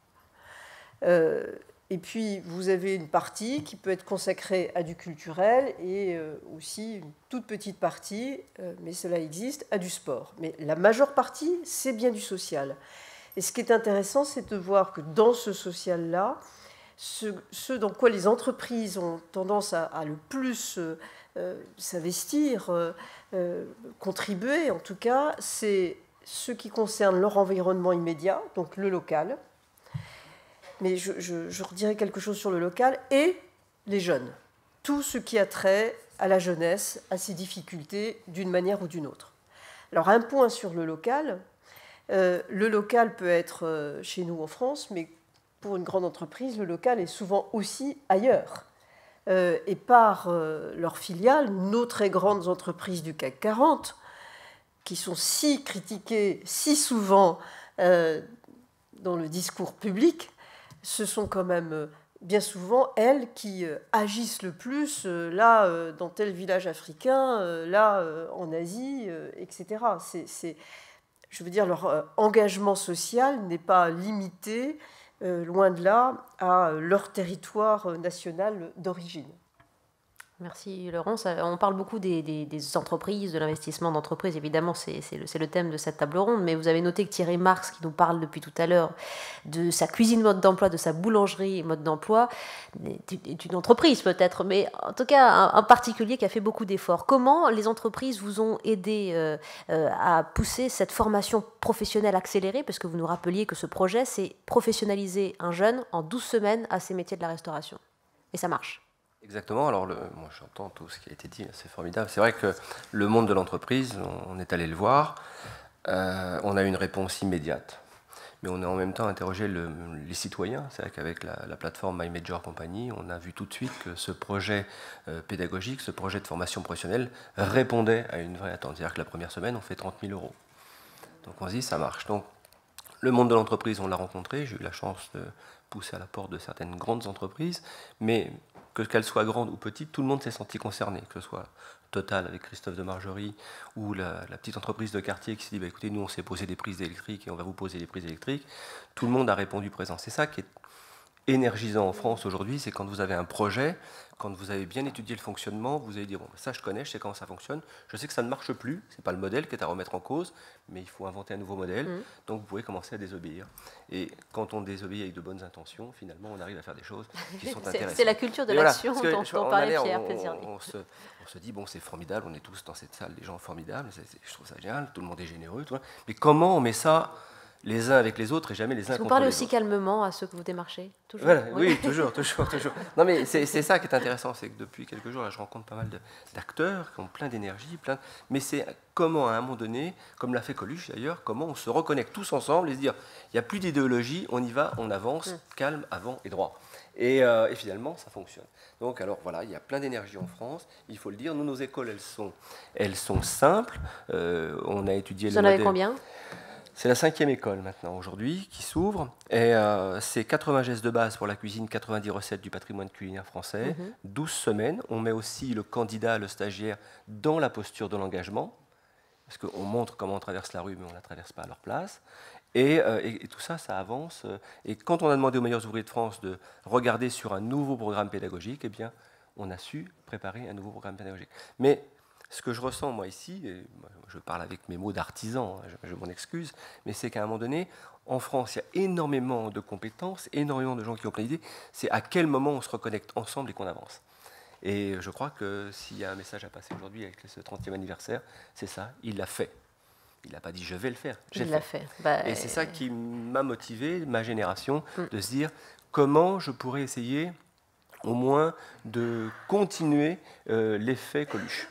Et puis, vous avez une partie qui peut être consacrée à du culturel et aussi une toute petite partie, mais cela existe, à du sport. Mais la majeure partie, c'est bien du social. Et ce qui est intéressant, c'est de voir que dans ce social-là, ce dans quoi les entreprises ont tendance à le plus s'investir, contribuer en tout cas, c'est ce qui concerne leur environnement immédiat, donc le local. Mais je redirai quelque chose sur le local et les jeunes. Tout ce qui a trait à la jeunesse, à ses difficultés d'une manière ou d'une autre. Alors un point sur le local peut être chez nous en France, mais pour une grande entreprise, le local est souvent aussi ailleurs. Et par leurs filiales, nos très grandes entreprises du CAC 40, qui sont si critiquées si souvent dans le discours public, ce sont quand même bien souvent elles qui agissent le plus, là, dans tel village africain, là, en Asie, etc. je veux dire, leur engagement social n'est pas limité, loin de là, à leur territoire national d'origine. Merci Laurence. On parle beaucoup des entreprises, de l'investissement d'entreprises. Évidemment, c'est le thème de cette table ronde. Mais vous avez noté que Thierry Marx, qui nous parle depuis tout à l'heure de sa cuisine mode d'emploi, de sa boulangerie mode d'emploi, est une entreprise peut-être, mais en tout cas un particulier qui a fait beaucoup d'efforts. Comment les entreprises vous ont aidé à pousser cette formation professionnelle accélérée? Parce que vous nous rappeliez que ce projet, c'est professionnaliser un jeune en 12 semaines à ces métiers de la restauration. Et ça marche. Exactement. Alors, moi, j'entends tout ce qui a été dit, c'est formidable. C'est vrai que le monde de l'entreprise, on est allé le voir, on a eu une réponse immédiate. Mais on a en même temps interrogé les citoyens. C'est vrai qu'avec la plateforme My Major Company, on a vu tout de suite que ce projet pédagogique, ce projet de formation professionnelle répondait à une vraie attente. C'est-à-dire que la première semaine, on fait 30 000 €. Donc on se dit, ça marche. Donc, le monde de l'entreprise, on l'a rencontré. J'ai eu la chance de pousser à la porte de certaines grandes entreprises, mais que qu'elles soient grandes ou petites, tout le monde s'est senti concerné, que ce soit Total avec Christophe de Margerie ou la petite entreprise de quartier qui s'est dit, bah, écoutez, nous on s'est posé des prises électriques et on va vous poser des prises électriques. Tout le monde a répondu présent. C'est ça qui est énergisant en France aujourd'hui, c'est quand vous avez un projet, quand vous avez bien étudié le fonctionnement, vous allez dire, bon, ça je connais, je sais comment ça fonctionne, je sais que ça ne marche plus, c'est pas le modèle qui est à remettre en cause, mais il faut inventer un nouveau modèle, donc vous pouvez commencer à désobéir. Et quand on désobéit avec de bonnes intentions, finalement on arrive à faire des choses qui sont intéressantes. C'est la culture de l'action dont on parlait, Pierre Plaisir. On se dit, bon, c'est formidable, on est tous dans cette salle, des gens formidables, je trouve ça génial, tout le monde est généreux, tout, mais comment on met ça les uns avec les autres et jamais les uns contre les autres. Vous parlez aussi calmement à ceux que vous démarchez, toujours. Voilà, oui, toujours. Non, mais c'est ça qui est intéressant, c'est que depuis quelques jours, là, je rencontre pas mal d'acteurs qui ont plein d'énergie, mais c'est comment, à un moment donné, comme l'a fait Coluche d'ailleurs, comment on se reconnecte tous ensemble et se dire, il n'y a plus d'idéologie, on y va, on avance, calme, avant et droit. Et finalement, ça fonctionne. Donc, alors voilà, il y a plein d'énergie en France, il faut le dire. Nous, nos écoles, elles sont simples. On a étudié le modèle. Vous en avez combien ? C'est la 5e école maintenant, aujourd'hui, qui s'ouvre. Et c'est 80 gestes de base pour la cuisine, 90 recettes du patrimoine culinaire français, 12 semaines. On met aussi le candidat, le stagiaire, dans la posture de l'engagement, parce qu'on montre comment on traverse la rue, mais on ne la traverse pas à leur place. Et tout ça, ça avance. Et quand on a demandé aux meilleurs ouvriers de France de regarder sur un nouveau programme pédagogique, eh bien, on a su préparer un nouveau programme pédagogique. Mais ce que je ressens, moi, ici, et je parle avec mes mots d'artisan, je m'en excuse, mais c'est qu'à un moment donné, en France, il y a énormément de compétences, énormément de gens qui ont plein d'idées. C'est à quel moment on se reconnecte ensemble et qu'on avance. Et je crois que s'il y a un message à passer aujourd'hui avec ce 30e anniversaire, c'est ça, il l'a fait. Il n'a pas dit « je vais le faire », j'ai il l'a fait. Bah, et c'est ça qui m'a motivé, ma génération, de se dire comment je pourrais essayer au moins de continuer l'effet Coluche.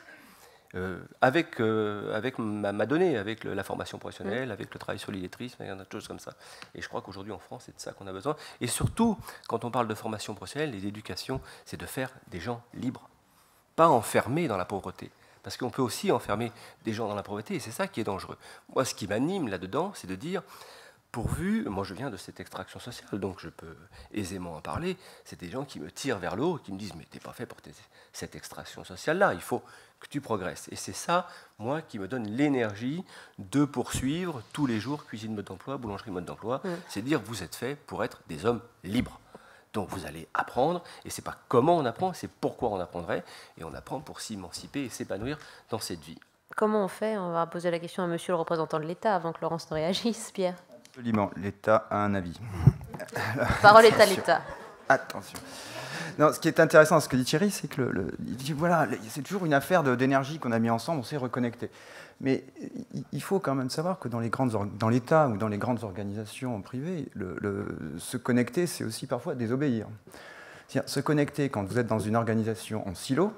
Avec ma donnée, avec la formation professionnelle, avec le travail sur l'illettrisme, et d'autres choses comme ça. Et je crois qu'aujourd'hui en France, c'est de ça qu'on a besoin. Et surtout, quand on parle de formation professionnelle et d'éducation, c'est de faire des gens libres, pas enfermés dans la pauvreté. Parce qu'on peut aussi enfermer des gens dans la pauvreté, et c'est ça qui est dangereux. Moi, ce qui m'anime là-dedans, c'est de dire, pourvu, moi je viens de cette extraction sociale, donc je peux aisément en parler, c'est des gens qui me tirent vers le haut, qui me disent, mais t'es pas fait pour cette extraction sociale-là, il faut que tu progresses. Et c'est ça, moi, qui me donne l'énergie de poursuivre tous les jours cuisine mode d'emploi, boulangerie mode d'emploi, c'est dire, vous êtes fait pour être des hommes libres. Donc vous allez apprendre, et c'est pas comment on apprend, c'est pourquoi on apprendrait, et on apprend pour s'émanciper et s'épanouir dans cette vie. Comment on fait? On va poser la question à monsieur le représentant de l'État avant que Laurence ne réagisse, Pierre. Absolument, l'État a un avis. Parole est à l'État. Attention. Non, ce qui est intéressant dans ce que dit Thierry, c'est que il dit, voilà, c'est toujours une affaire d'énergie qu'on a mis ensemble, on s'est reconnecté. Mais il faut quand même savoir que dans l'État ou dans les grandes organisations privées, se connecter, c'est aussi parfois désobéir. C'est-à-dire se connecter quand vous êtes dans une organisation en silo,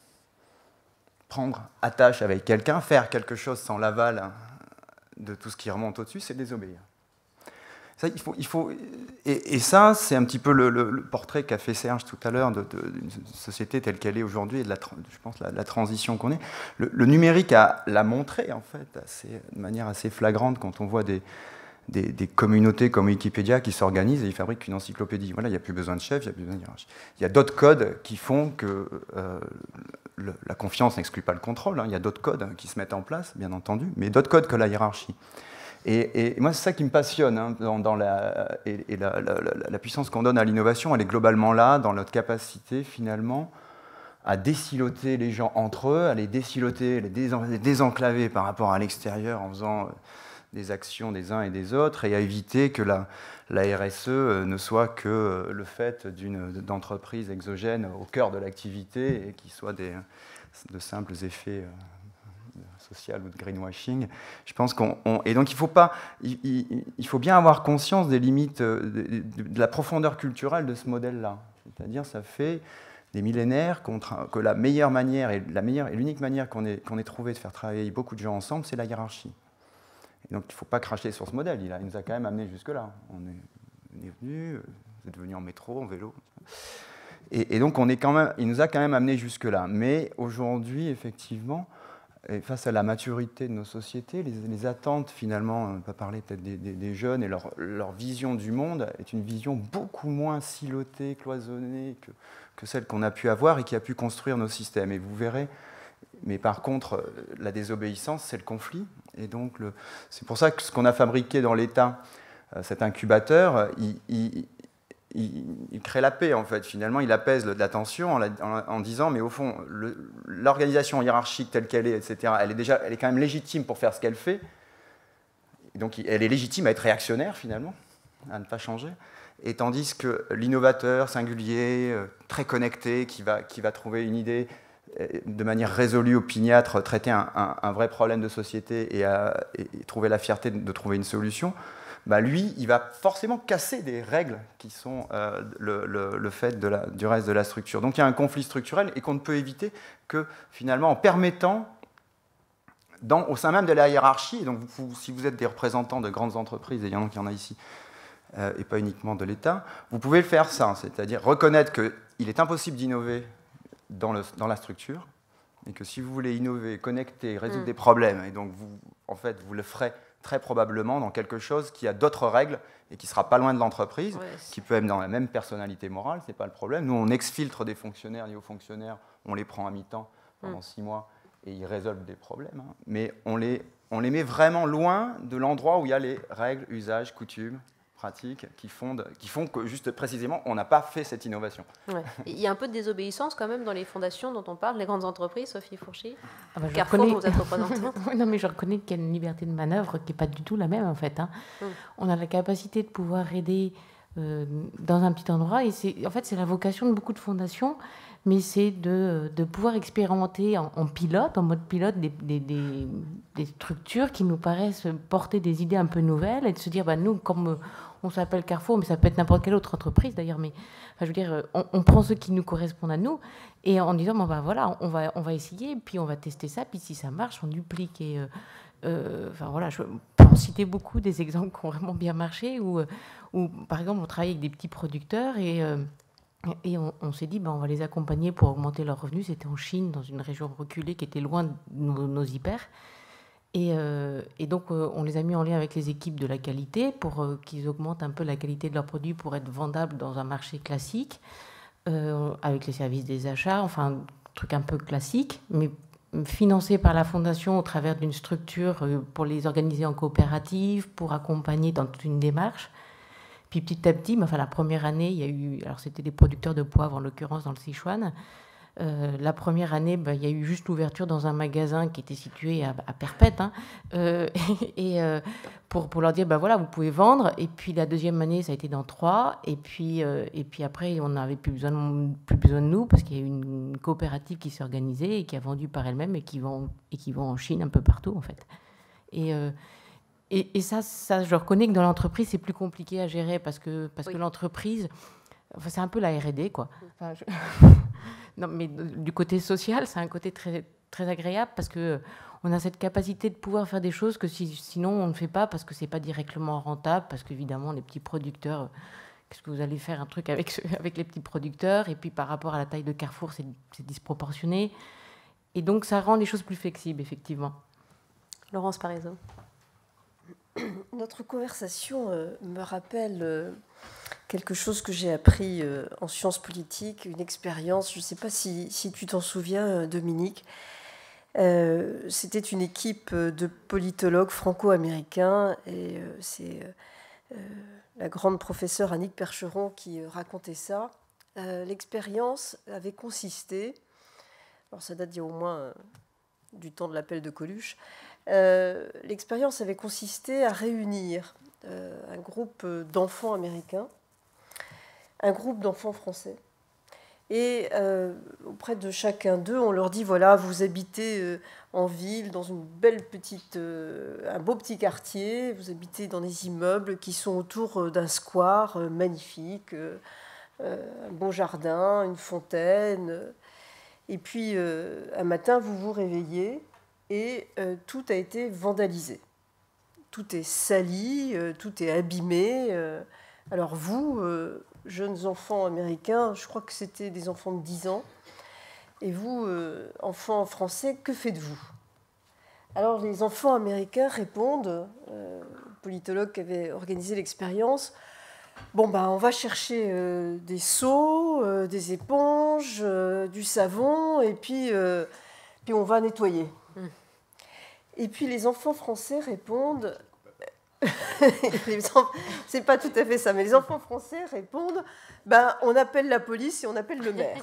prendre attache avec quelqu'un, faire quelque chose sans l'aval de tout ce qui remonte au-dessus, c'est désobéir. Ça, et ça, c'est un petit peu le portrait qu'a fait Serge tout à l'heure d'une société telle qu'elle est aujourd'hui et de je pense la transition qu'on est. Le numérique l'a montré, en fait, de manière assez flagrante quand on voit des communautés comme Wikipédia qui s'organisent et ils fabriquent une encyclopédie. Voilà, il n'y a plus besoin de chef, il n'y a plus besoin de hiérarchie. Il y a d'autres codes qui font que la confiance n'exclut pas le contrôle. Il y a d'autres codes qui se mettent en place, bien entendu, mais d'autres codes que la hiérarchie. Et moi, c'est ça qui me passionne, hein, dans la puissance qu'on donne à l'innovation, elle est globalement là, dans notre capacité, finalement, à désiloter les gens entre eux, à les désiloter, les désenclaver par rapport à l'extérieur en faisant des actions des uns et des autres, et à éviter que la RSE ne soit que le fait d'entreprises exogènes au cœur de l'activité et qui soient de simples effets social ou de greenwashing. Je pense et donc il faut bien avoir conscience des limites, de la profondeur culturelle de ce modèle-là. C'est-à-dire, ça fait des millénaires que la meilleure manière et l'unique manière qu'on ait trouvé de faire travailler beaucoup de gens ensemble, c'est la hiérarchie. Et donc il ne faut pas cracher sur ce modèle. Il nous a quand même amenés jusque-là. On est venu, vous êtes venu en métro, en vélo. Et donc il nous a quand même amenés jusque-là. Mais aujourd'hui, effectivement, et face à la maturité de nos sociétés, les attentes, finalement, on va parler peut-être des jeunes, et leur vision du monde est une vision beaucoup moins silotée, cloisonnée que celle qu'on a pu avoir et qui a pu construire nos systèmes. Et vous verrez, mais par contre, la désobéissance, c'est le conflit. Et donc, c'est pour ça que ce qu'on a fabriqué dans l'État, cet incubateur, il crée la paix, en fait. Finalement, il apaise la tension en disant, mais au fond, l'organisation hiérarchique telle qu'elle est, etc., elle est quand même légitime pour faire ce qu'elle fait. Et donc, elle est légitime à être réactionnaire, finalement, à ne pas changer. Et tandis que l'innovateur singulier, très connecté, qui va trouver une idée de manière résolue, opiniâtre, traiter un vrai problème de société et trouver la fierté de trouver une solution, bah lui, il va forcément casser des règles qui sont le fait du reste de la structure. Donc il y a un conflit structurel et qu'on ne peut éviter que finalement en permettant, au sein même de la hiérarchie, donc si vous êtes des représentants de grandes entreprises, et il y en a ici, et pas uniquement de l'État, vous pouvez faire ça, c'est-à-dire reconnaître qu'il est impossible d'innover dans la structure, et que si vous voulez innover, connecter, résoudre des problèmes, et donc vous le ferez très probablement dans quelque chose qui a d'autres règles et qui ne sera pas loin de l'entreprise, qui peut être dans la même personnalité morale, ce n'est pas le problème. Nous, on exfiltre des fonctionnaires, des hauts fonctionnaires, on les prend à mi-temps pendant 6 mois et ils résolvent des problèmes. Hein. Mais on les met vraiment loin de l'endroit où il y a les règles, usages, coutumes, pratiques qui font que, juste précisément, on n'a pas fait cette innovation. Ouais. Il y a un peu de désobéissance quand même dans les fondations dont on parle, les grandes entreprises, Sophie Fourchy. Carrefour, vous êtes représentante. Non, mais je reconnais qu'il y a une liberté de manœuvre qui n'est pas du tout la même, en fait. Hein. On a la capacité de pouvoir aider dans un petit endroit, et c'est la vocation de beaucoup de fondations, mais c'est de pouvoir expérimenter en pilote, en mode pilote, des structures qui nous paraissent porter des idées un peu nouvelles, et de se dire, bah, nous, comme on s'appelle Carrefour, mais ça peut être n'importe quelle autre entreprise d'ailleurs, mais je veux dire, on prend ceux qui nous correspondent à nous, et en disant, bah, voilà, on va essayer, puis on va tester ça, puis si ça marche, on duplique. Et je peux en citer beaucoup des exemples qui ont vraiment bien marché, où par exemple, on travaille avec des petits producteurs, et on s'est dit, on va les accompagner pour augmenter leurs revenus. C'était en Chine, dans une région reculée qui était loin de nos hyper. Et donc, on les a mis en lien avec les équipes de la qualité pour qu'ils augmentent un peu la qualité de leurs produits pour être vendables dans un marché classique, avec les services des achats, enfin, un truc un peu classique, mais financé par la Fondation au travers d'une structure pour les organiser en coopérative, pour accompagner dans toute une démarche. Puis petit à petit, la première année, il y a eu, alors c'était des producteurs de poivre en l'occurrence dans le Sichuan. La première année, il y a eu juste l'ouverture dans un magasin qui était situé à Perpète, hein, pour leur dire, voilà, vous pouvez vendre. Et puis la deuxième année, ça a été dans 3. Et puis après, on n'avait plus besoin de nous parce qu'il y a eu une coopérative qui s'est organisée et qui a vendu par elle-même et qui vend en Chine un peu partout en fait. Et ça, je reconnais que dans l'entreprise, c'est plus compliqué à gérer parce que l'entreprise, c'est un peu la R&D, quoi. Non, mais du côté social, c'est un côté très, très agréable parce qu'on a cette capacité de pouvoir faire des choses que sinon on ne fait pas parce que ce n'est pas directement rentable, parce qu'évidemment, les petits producteurs, qu'est-ce que vous allez faire un truc avec les petits producteurs? Et puis par rapport à la taille de Carrefour, c'est disproportionné. Et donc, ça rend les choses plus flexibles, effectivement. Laurence Parisot. Notre conversation me rappelle quelque chose que j'ai appris en sciences politiques, une expérience, je ne sais pas si tu t'en souviens, Dominique. C'était une équipe de politologues franco-américains et c'est la grande professeure Annick Percheron qui racontait ça. L'expérience avait consisté, alors ça date d'il y a au moins du temps de l'appel de Coluche, l'expérience avait consisté à réunir un groupe d'enfants américains, un groupe d'enfants français. Et auprès de chacun d'eux, on leur dit, voilà, vous habitez en ville, dans une belle petite, un beau petit quartier, vous habitez dans des immeubles qui sont autour d'un square magnifique, un beau jardin, une fontaine. Et puis, un matin, vous vous réveillez et tout a été vandalisé. Tout est sali, tout est abîmé. Alors vous, jeunes enfants américains, je crois que c'était des enfants de 10 ans, et vous, enfants français, que faites-vous? Alors les enfants américains répondent, le politologue qui avait organisé l'expérience, bon, ben, on va chercher des seaux, des éponges, du savon, et puis on va nettoyer. Et puis les enfants français répondent... C'est pas tout à fait ça, mais les enfants français répondent, ben, on appelle la police et on appelle le maire.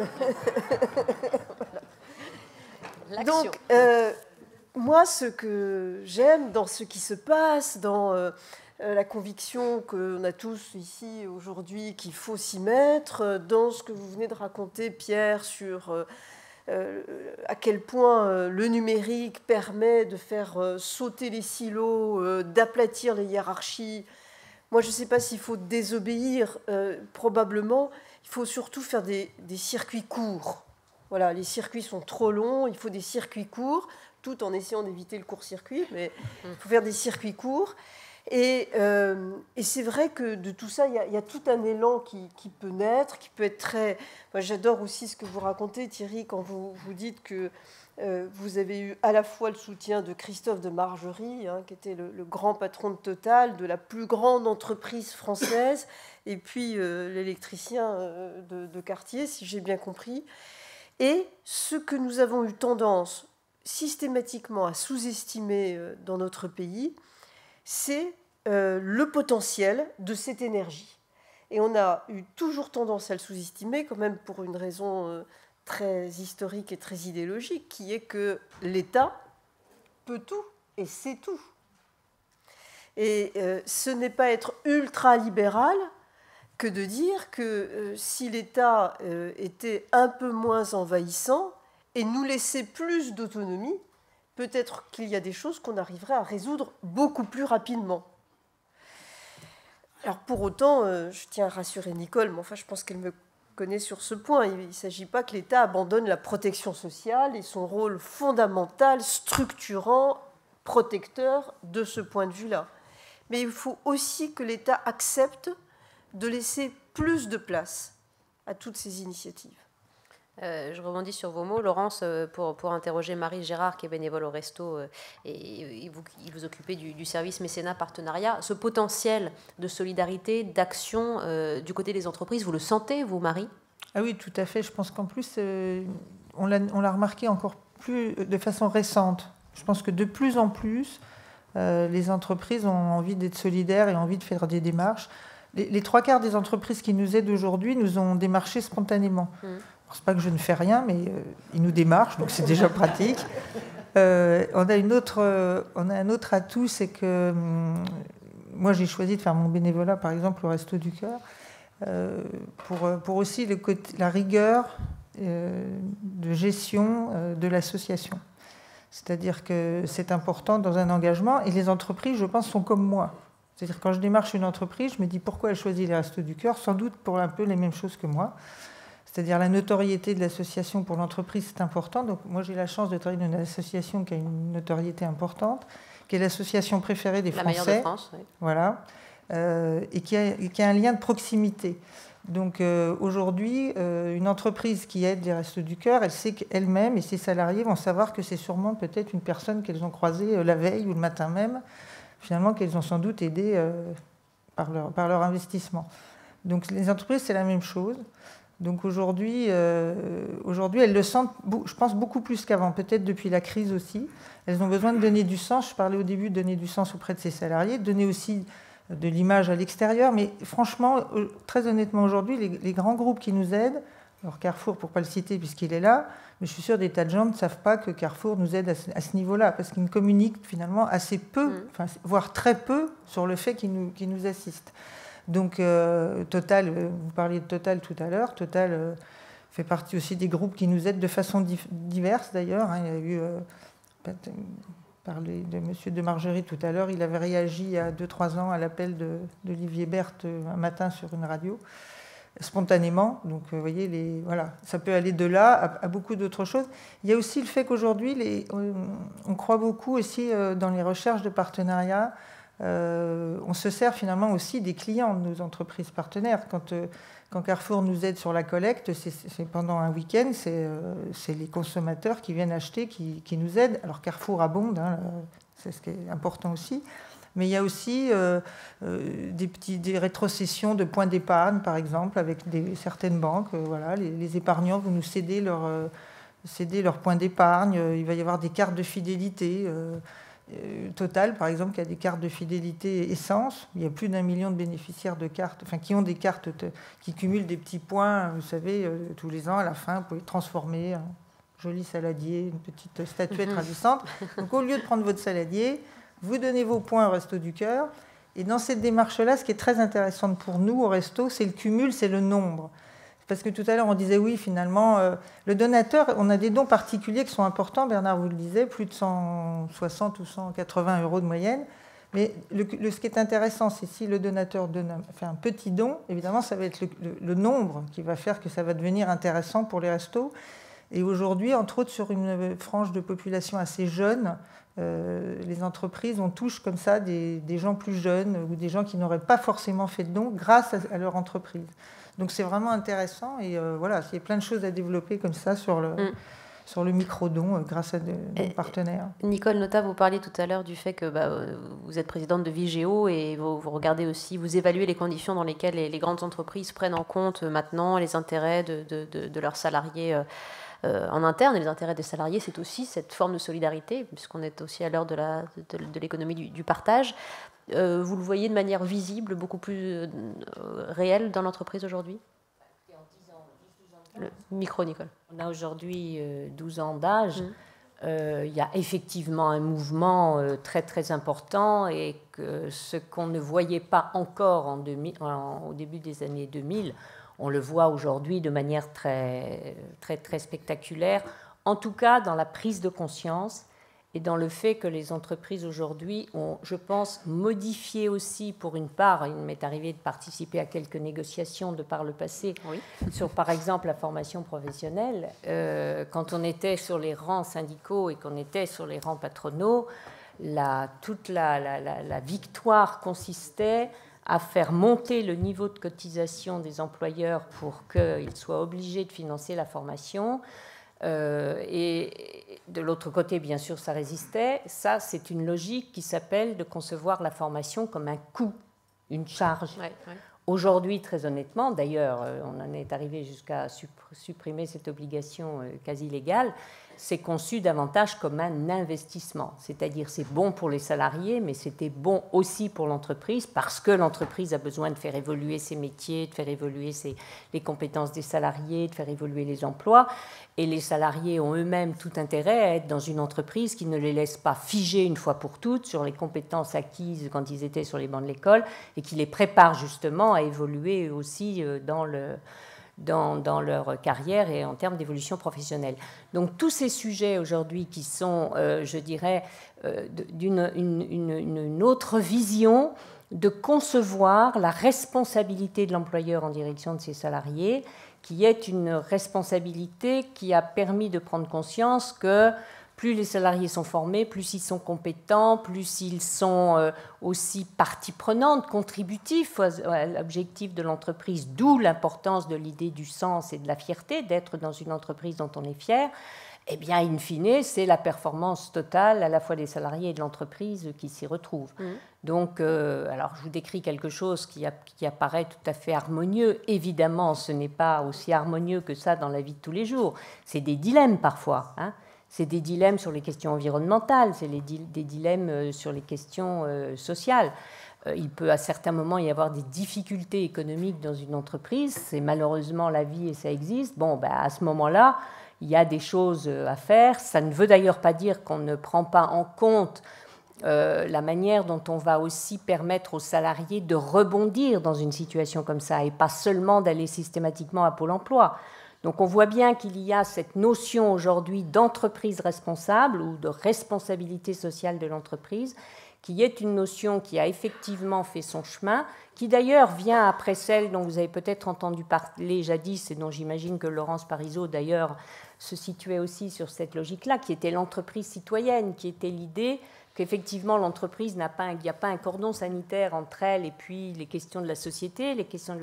Voilà. Donc, moi, ce que j'aime dans ce qui se passe, dans la conviction qu'on a tous ici aujourd'hui qu'il faut s'y mettre, dans ce que vous venez de raconter, Pierre, sur... à quel point le numérique permet de faire sauter les silos, d'aplatir les hiérarchies. Moi, je ne sais pas s'il faut désobéir, probablement. Il faut surtout faire des circuits courts. Voilà, les circuits sont trop longs, il faut des circuits courts, tout en essayant d'éviter le court-circuit, mais il faut faire des circuits courts. Et c'est vrai que de tout ça, il y a tout un élan qui peut naître, qui peut être très... Moi, j'adore aussi ce que vous racontez, Thierry, quand vous dites que vous avez eu à la fois le soutien de Christophe de Margerie, hein, qui était le grand patron de Total, de la plus grande entreprise française, et puis l'électricien de quartier, si j'ai bien compris. Et ce que nous avons eu tendance systématiquement à sous-estimer dans notre pays, c'est le potentiel de cette énergie. Et on a eu toujours tendance à le sous-estimer, quand même pour une raison très historique et très idéologique, qui est que l'État peut tout et sait tout. Et ce n'est pas être ultra-libéral que de dire que si l'État était un peu moins envahissant et nous laissait plus d'autonomie, peut-être qu'il y a des choses qu'on arriverait à résoudre beaucoup plus rapidement. Alors pour autant, je tiens à rassurer Nicole, mais enfin je pense qu'elle me connaît sur ce point. Il ne s'agit pas que l'État abandonne la protection sociale et son rôle fondamental, structurant, protecteur de ce point de vue-là. Mais il faut aussi que l'État accepte de laisser plus de place à toutes ces initiatives. Je rebondis sur vos mots, Laurence, pour interroger Marie Gérard, qui est bénévole au Resto, et vous occupez du service mécénat partenariat. Ce potentiel de solidarité, d'action du côté des entreprises, vous le sentez, vous, Marie? Ah oui, tout à fait. Je pense qu'en plus, on l'a remarqué encore plus de façon récente. Je pense que de plus en plus, les entreprises ont envie d'être solidaires et ont envie de faire des démarches. Les trois quarts des entreprises qui nous aident aujourd'hui nous ont démarché spontanément. Ce n'est pas que je ne fais rien, mais ils nous démarchent, donc c'est déjà pratique. On a un autre atout, c'est que moi j'ai choisi de faire mon bénévolat, par exemple, au Resto du Cœur, pour aussi la rigueur de gestion de l'association. C'est-à-dire que c'est important dans un engagement, et les entreprises, je pense, sont comme moi. C'est-à-dire que quand je démarche une entreprise, je me dis pourquoi elle choisit les Restos du Cœur, sans doute pour un peu les mêmes choses que moi. C'est-à-dire la notoriété de l'association pour l'entreprise, c'est important. Donc moi, j'ai la chance de travailler dans une association qui a une notoriété importante, qui est l'association préférée des Français. La meilleure de France, oui. Voilà. Et qui a un lien de proximité. Donc aujourd'hui, une entreprise qui aide les Restos du Cœur, elle sait qu'elle-même et ses salariés vont savoir que c'est sûrement peut-être une personne qu'elles ont croisée la veille ou le matin même, finalement, qu'elles ont sans doute aidé par leur investissement. Donc les entreprises, c'est la même chose. Donc aujourd'hui, elles le sentent, je pense, beaucoup plus qu'avant, peut-être depuis la crise aussi. Elles ont besoin de donner du sens. Je parlais au début de donner du sens auprès de ses salariés, de donner aussi de l'image à l'extérieur. Mais franchement, très honnêtement, aujourd'hui, les grands groupes qui nous aident, alors Carrefour, pour ne pas le citer puisqu'il est là, mais je suis sûre des tas de gens ne savent pas que Carrefour nous aide à ce niveau-là, parce qu'ils communiquent finalement assez peu, voire très peu, sur le fait qu'ils nous assistent. Donc Total, vous parliez de Total tout à l'heure, Total fait partie aussi des groupes qui nous aident de façon diverse d'ailleurs. Il y a eu, parlé de M. de Margerie tout à l'heure, il avait réagi il y a 2-3 ans à l'appel d'Olivier Berthe un matin sur une radio, spontanément. Donc vous voyez, voilà, ça peut aller de là à beaucoup d'autres choses. Il y a aussi le fait qu'aujourd'hui, on croit beaucoup aussi dans les recherches de partenariat. On se sert finalement aussi des clients de nos entreprises partenaires. Quand Carrefour nous aide sur la collecte, c'est pendant un week-end, c'est les consommateurs qui viennent acheter, qui nous aident. Alors Carrefour abonde, hein, c'est ce qui est important aussi. Mais il y a aussi des rétrocessions de points d'épargne, par exemple, avec certaines banques. Voilà, les épargnants vont nous céder leurs points d'épargne. Il va y avoir des cartes de fidélité. Total, par exemple, qui a des cartes de fidélité essence. Il y a plus d'1 million de bénéficiaires de cartes, enfin, qui ont des cartes qui cumulent des petits points, vous savez, tous les ans, à la fin, vous pouvez transformer un joli saladier, une petite statuette ravissante. Donc, au lieu de prendre votre saladier, vous donnez vos points au Resto du Cœur. Et dans cette démarche-là, ce qui est très intéressant pour nous au Resto, c'est le cumul, c'est le nombre. Parce que tout à l'heure, on disait oui, finalement, le donateur, on a des dons particuliers qui sont importants, Bernard vous le disait, plus de 160 ou 180 € de moyenne. Mais ce qui est intéressant, c'est si le donateur fait un petit don, évidemment, ça va être le nombre qui va faire que ça va devenir intéressant pour les restos. Et aujourd'hui, entre autres, sur une frange de population assez jeune, les entreprises, on touche comme ça des gens plus jeunes ou des gens qui n'auraient pas forcément fait de dons grâce à leur entreprise. Donc c'est vraiment intéressant et voilà, il y a plein de choses à développer comme ça sur le micro-don grâce à nos partenaires. Nicole Notat, vous parliez tout à l'heure du fait que vous êtes présidente de Vigéo et vous regardez aussi, vous évaluez les conditions dans lesquelles les grandes entreprises prennent en compte maintenant les intérêts de leurs salariés en interne. Et les intérêts des salariés, c'est aussi cette forme de solidarité, puisqu'on est aussi à l'heure de l'économie du partage. Vous le voyez de manière visible, beaucoup plus réelle dans l'entreprise aujourd'hui? Le micro, Nicole. On a aujourd'hui 12 ans d'âge. Il y a effectivement un mouvement très très important et que ce qu'on ne voyait pas encore au début des années 2000, on le voit aujourd'hui de manière très, très, très spectaculaire, en tout cas dans la prise de conscience et dans le fait que les entreprises aujourd'hui ont, je pense, modifié aussi pour une part, il m'est arrivé de participer à quelques négociations de par le passé, oui, sur par exemple la formation professionnelle, quand on était sur les rangs syndicaux et qu'on était sur les rangs patronaux, toute la victoire consistait à faire monter le niveau de cotisation des employeurs pour qu'ils soient obligés de financer la formation. Et de l'autre côté, bien sûr, ça résistait. Ça, c'est une logique qui s'appelle de concevoir la formation comme un coût, une charge. Ouais, ouais. Aujourd'hui, très honnêtement, d'ailleurs, on en est arrivé jusqu'à supprimer cette obligation quasi légale, c'est conçu davantage comme un investissement. C'est-à-dire, c'est bon pour les salariés, mais c'était bon aussi pour l'entreprise, parce que l'entreprise a besoin de faire évoluer ses métiers, de faire évoluer les compétences des salariés, de faire évoluer les emplois. Et les salariés ont eux-mêmes tout intérêt à être dans une entreprise qui ne les laisse pas figer une fois pour toutes sur les compétences acquises quand ils étaient sur les bancs de l'école et qui les prépare justement à évoluer aussi dans leur carrière et en termes d'évolution professionnelle. Donc tous ces sujets aujourd'hui qui sont, je dirais, d'une autre vision de concevoir la responsabilité de l'employeur en direction de ses salariés, qui est une responsabilité qui a permis de prendre conscience que plus les salariés sont formés, plus ils sont compétents, plus ils sont aussi partie prenante, contributifs à l'objectif de l'entreprise, d'où l'importance de l'idée du sens et de la fierté d'être dans une entreprise dont on est fier. eh bien, in fine, c'est la performance totale à la fois des salariés et de l'entreprise qui s'y retrouve. Donc, alors, je vous décris quelque chose qui apparaît tout à fait harmonieux. Évidemment, ce n'est pas aussi harmonieux que ça dans la vie de tous les jours. C'est des dilemmes parfois. Hein. C'est des dilemmes sur les questions environnementales, c'est des dilemmes sur les questions sociales. Il peut à certains moments y avoir des difficultés économiques dans une entreprise. C'est malheureusement la vie et ça existe. Bon, ben, à ce moment-là, il y a des choses à faire. Ça ne veut d'ailleurs pas dire qu'on ne prend pas en compte la manière dont on va aussi permettre aux salariés de rebondir dans une situation comme ça et pas seulement d'aller systématiquement à Pôle emploi. Donc on voit bien qu'il y a cette notion aujourd'hui d'entreprise responsable ou de responsabilité sociale de l'entreprise qui est une notion qui a effectivement fait son chemin, qui d'ailleurs vient après celle dont vous avez peut-être entendu parler jadis et dont j'imagine que Laurence Parisot d'ailleurs se situait aussi sur cette logique-là, qui était l'entreprise citoyenne, qui était l'idée qu'effectivement l'entreprise il n'y a pas un cordon sanitaire entre elle et puis les questions de la société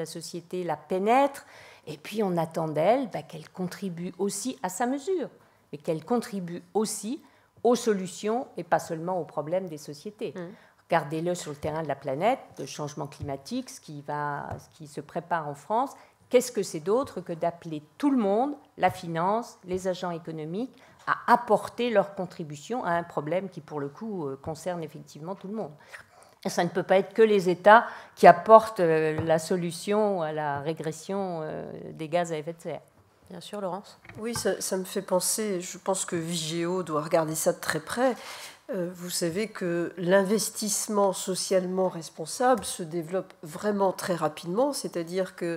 la pénètrent, et puis on attend d'elle qu'elle contribue aussi à sa mesure, et qu'elle contribue aussi aux solutions et pas seulement aux problèmes des sociétés. Regardez-le sur le terrain de la planète, le changement climatique, ce qui se prépare en France. Qu'est-ce que c'est d'autre que d'appeler tout le monde, la finance, les agents économiques, à apporter leur contribution à un problème qui, pour le coup, concerne effectivement tout le monde. Et ça ne peut pas être que les États qui apportent la solution à la régression des gaz à effet de serre. Bien sûr, Laurence. Oui, ça me fait penser, je pense que Vigéo doit regarder ça de très près. Vous savez que l'investissement socialement responsable se développe vraiment très rapidement, c'est-à-dire que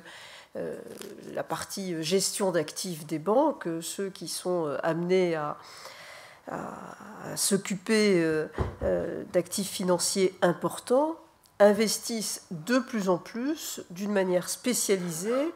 la partie gestion d'actifs des banques, ceux qui sont amenés à s'occuper d'actifs financiers importants, investissent de plus en plus, d'une manière spécialisée,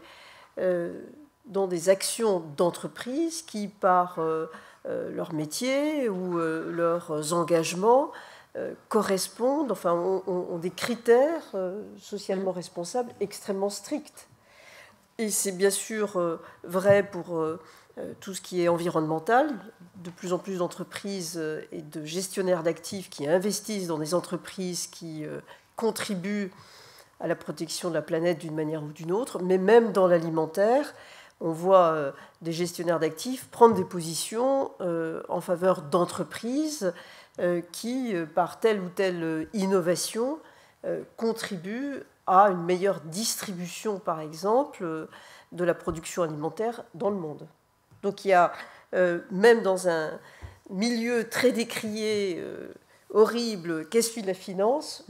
dans des actions d'entreprise qui, par leur métier ou leurs engagements, correspondent, enfin, ont des critères socialement responsables extrêmement stricts. Et c'est bien sûr vrai pour tout ce qui est environnemental. De plus en plus d'entreprises et de gestionnaires d'actifs qui investissent dans des entreprises qui contribuent à la protection de la planète d'une manière ou d'une autre, mais même dans l'alimentaire, on voit des gestionnaires d'actifs prendre des positions en faveur d'entreprises qui, par telle ou telle innovation, contribuent à une meilleure distribution, par exemple, de la production alimentaire dans le monde. Donc il y a, même dans un milieu très décrié, horrible, qu'est celui de la finance,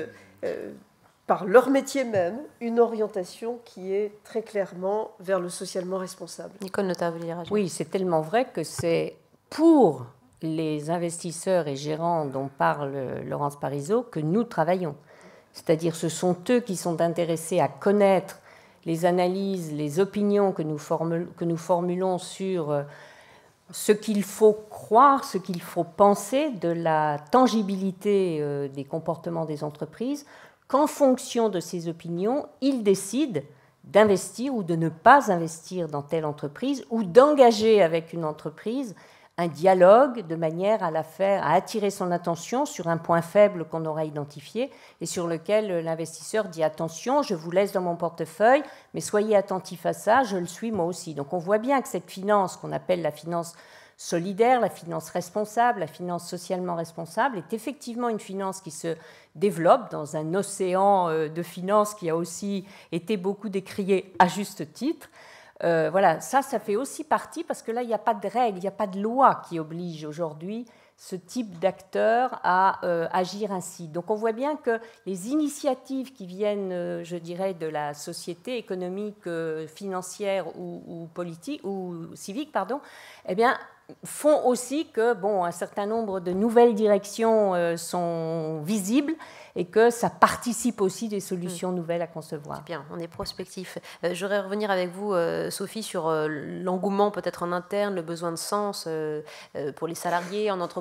par leur métier même, une orientation qui est très clairement vers le socialement responsable. Nicole Notat, vous voulez dire ? Oui, c'est tellement vrai que c'est pour les investisseurs et gérants dont parle Laurence Parisot que nous travaillons. C'est-à-dire ce sont eux qui sont intéressés à connaître les analyses, les opinions que nous formulons sur ce qu'il faut croire, ce qu'il faut penser de la tangibilité des comportements des entreprises, qu'en fonction de ces opinions, ils décident d'investir ou de ne pas investir dans telle entreprise ou d'engager avec une entreprise un dialogue de manière à attirer son attention sur un point faible qu'on aura identifié et sur lequel l'investisseur dit « Attention, je vous laisse dans mon portefeuille, mais soyez attentifs à ça, je le suis moi aussi ». Donc on voit bien que cette finance qu'on appelle la finance solidaire, la finance responsable, la finance socialement responsable, est effectivement une finance qui se développe dans un océan de finances qui a aussi été beaucoup décrié à juste titre. Voilà, ça fait aussi partie, parce que là, il n'y a pas de règles, il n'y a pas de loi qui oblige aujourd'hui ce type d'acteurs à agir ainsi. Donc on voit bien que les initiatives qui viennent, je dirais, de la société économique, financière ou politique, ou civique, pardon, eh bien, font aussi que un certain nombre de nouvelles directions sont visibles et que ça participe aussi des solutions nouvelles à concevoir. C'est bien, on est prospectif. Je voudrais revenir avec vous, Sophie, sur l'engouement peut-être en interne, le besoin de sens pour les salariés en entreprise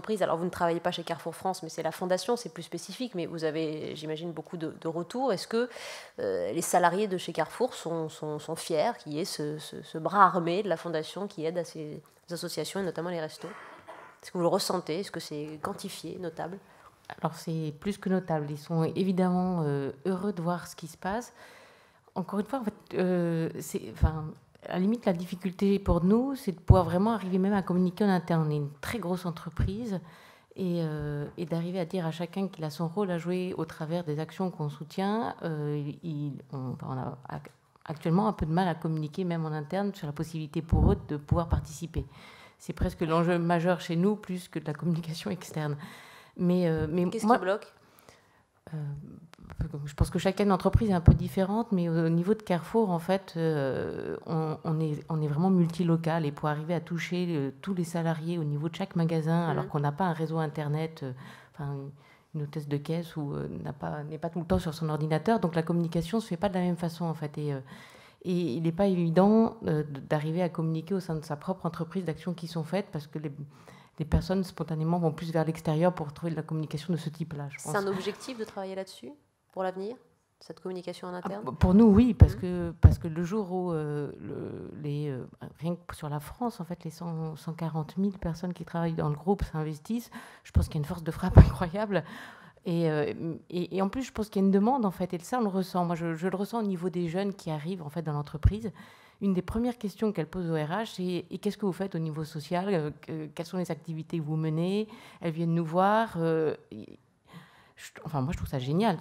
entreprises. Alors, vous ne travaillez pas chez Carrefour France, mais c'est la fondation, c'est plus spécifique, mais vous avez, j'imagine, beaucoup de retours. Est-ce que les salariés de chez Carrefour sont fiers qu'il y ait ce bras armé de la fondation qui aide à ces associations, et notamment les restos? Est-ce que vous le ressentez? Est-ce que c'est quantifié, notable? Alors, c'est plus que notable. Ils sont évidemment heureux de voir ce qui se passe. Encore une fois, en fait, à la limite, la difficulté pour nous, c'est de pouvoir vraiment arriver même à communiquer en interne. On est une très grosse entreprise et d'arriver à dire à chacun qu'il a son rôle à jouer au travers des actions qu'on soutient. On a actuellement un peu de mal à communiquer même en interne sur la possibilité pour eux de pouvoir participer. C'est presque l'enjeu majeur chez nous, plus que de la communication externe. Mais qu'est-ce qui bloque? Je pense que chacune entreprise est un peu différente, mais au niveau de Carrefour, en fait, on est vraiment multilocal, et pour arriver à toucher tous les salariés au niveau de chaque magasin, alors qu'on n'a pas un réseau Internet, une hôtesse de caisse n'est pas tout le temps sur son ordinateur, donc la communication ne se fait pas de la même façon, en fait. Et il n'est pas évident d'arriver à communiquer au sein de sa propre entreprise d'actions qui sont faites, parce que les personnes spontanément vont plus vers l'extérieur pour trouver de la communication de ce type-là, je pense. C'est un objectif de travailler là-dessus pour l'avenir, cette communication en interne? Pour nous, oui, parce que le jour où rien que sur la France, en fait, les 140 000 personnes qui travaillent dans le groupe s'investissent, je pense qu'il y a une force de frappe incroyable. Et en plus, je pense qu'il y a une demande, en fait, et ça, on le ressent. Moi, je le ressens au niveau des jeunes qui arrivent, en fait, dans l'entreprise. Une des premières questions qu'elles posent au RH, c'est « Et qu'est-ce que vous faites au niveau social? Quelles sont les activités que vous menez ?» Elles viennent nous voir. Moi, je trouve ça génial.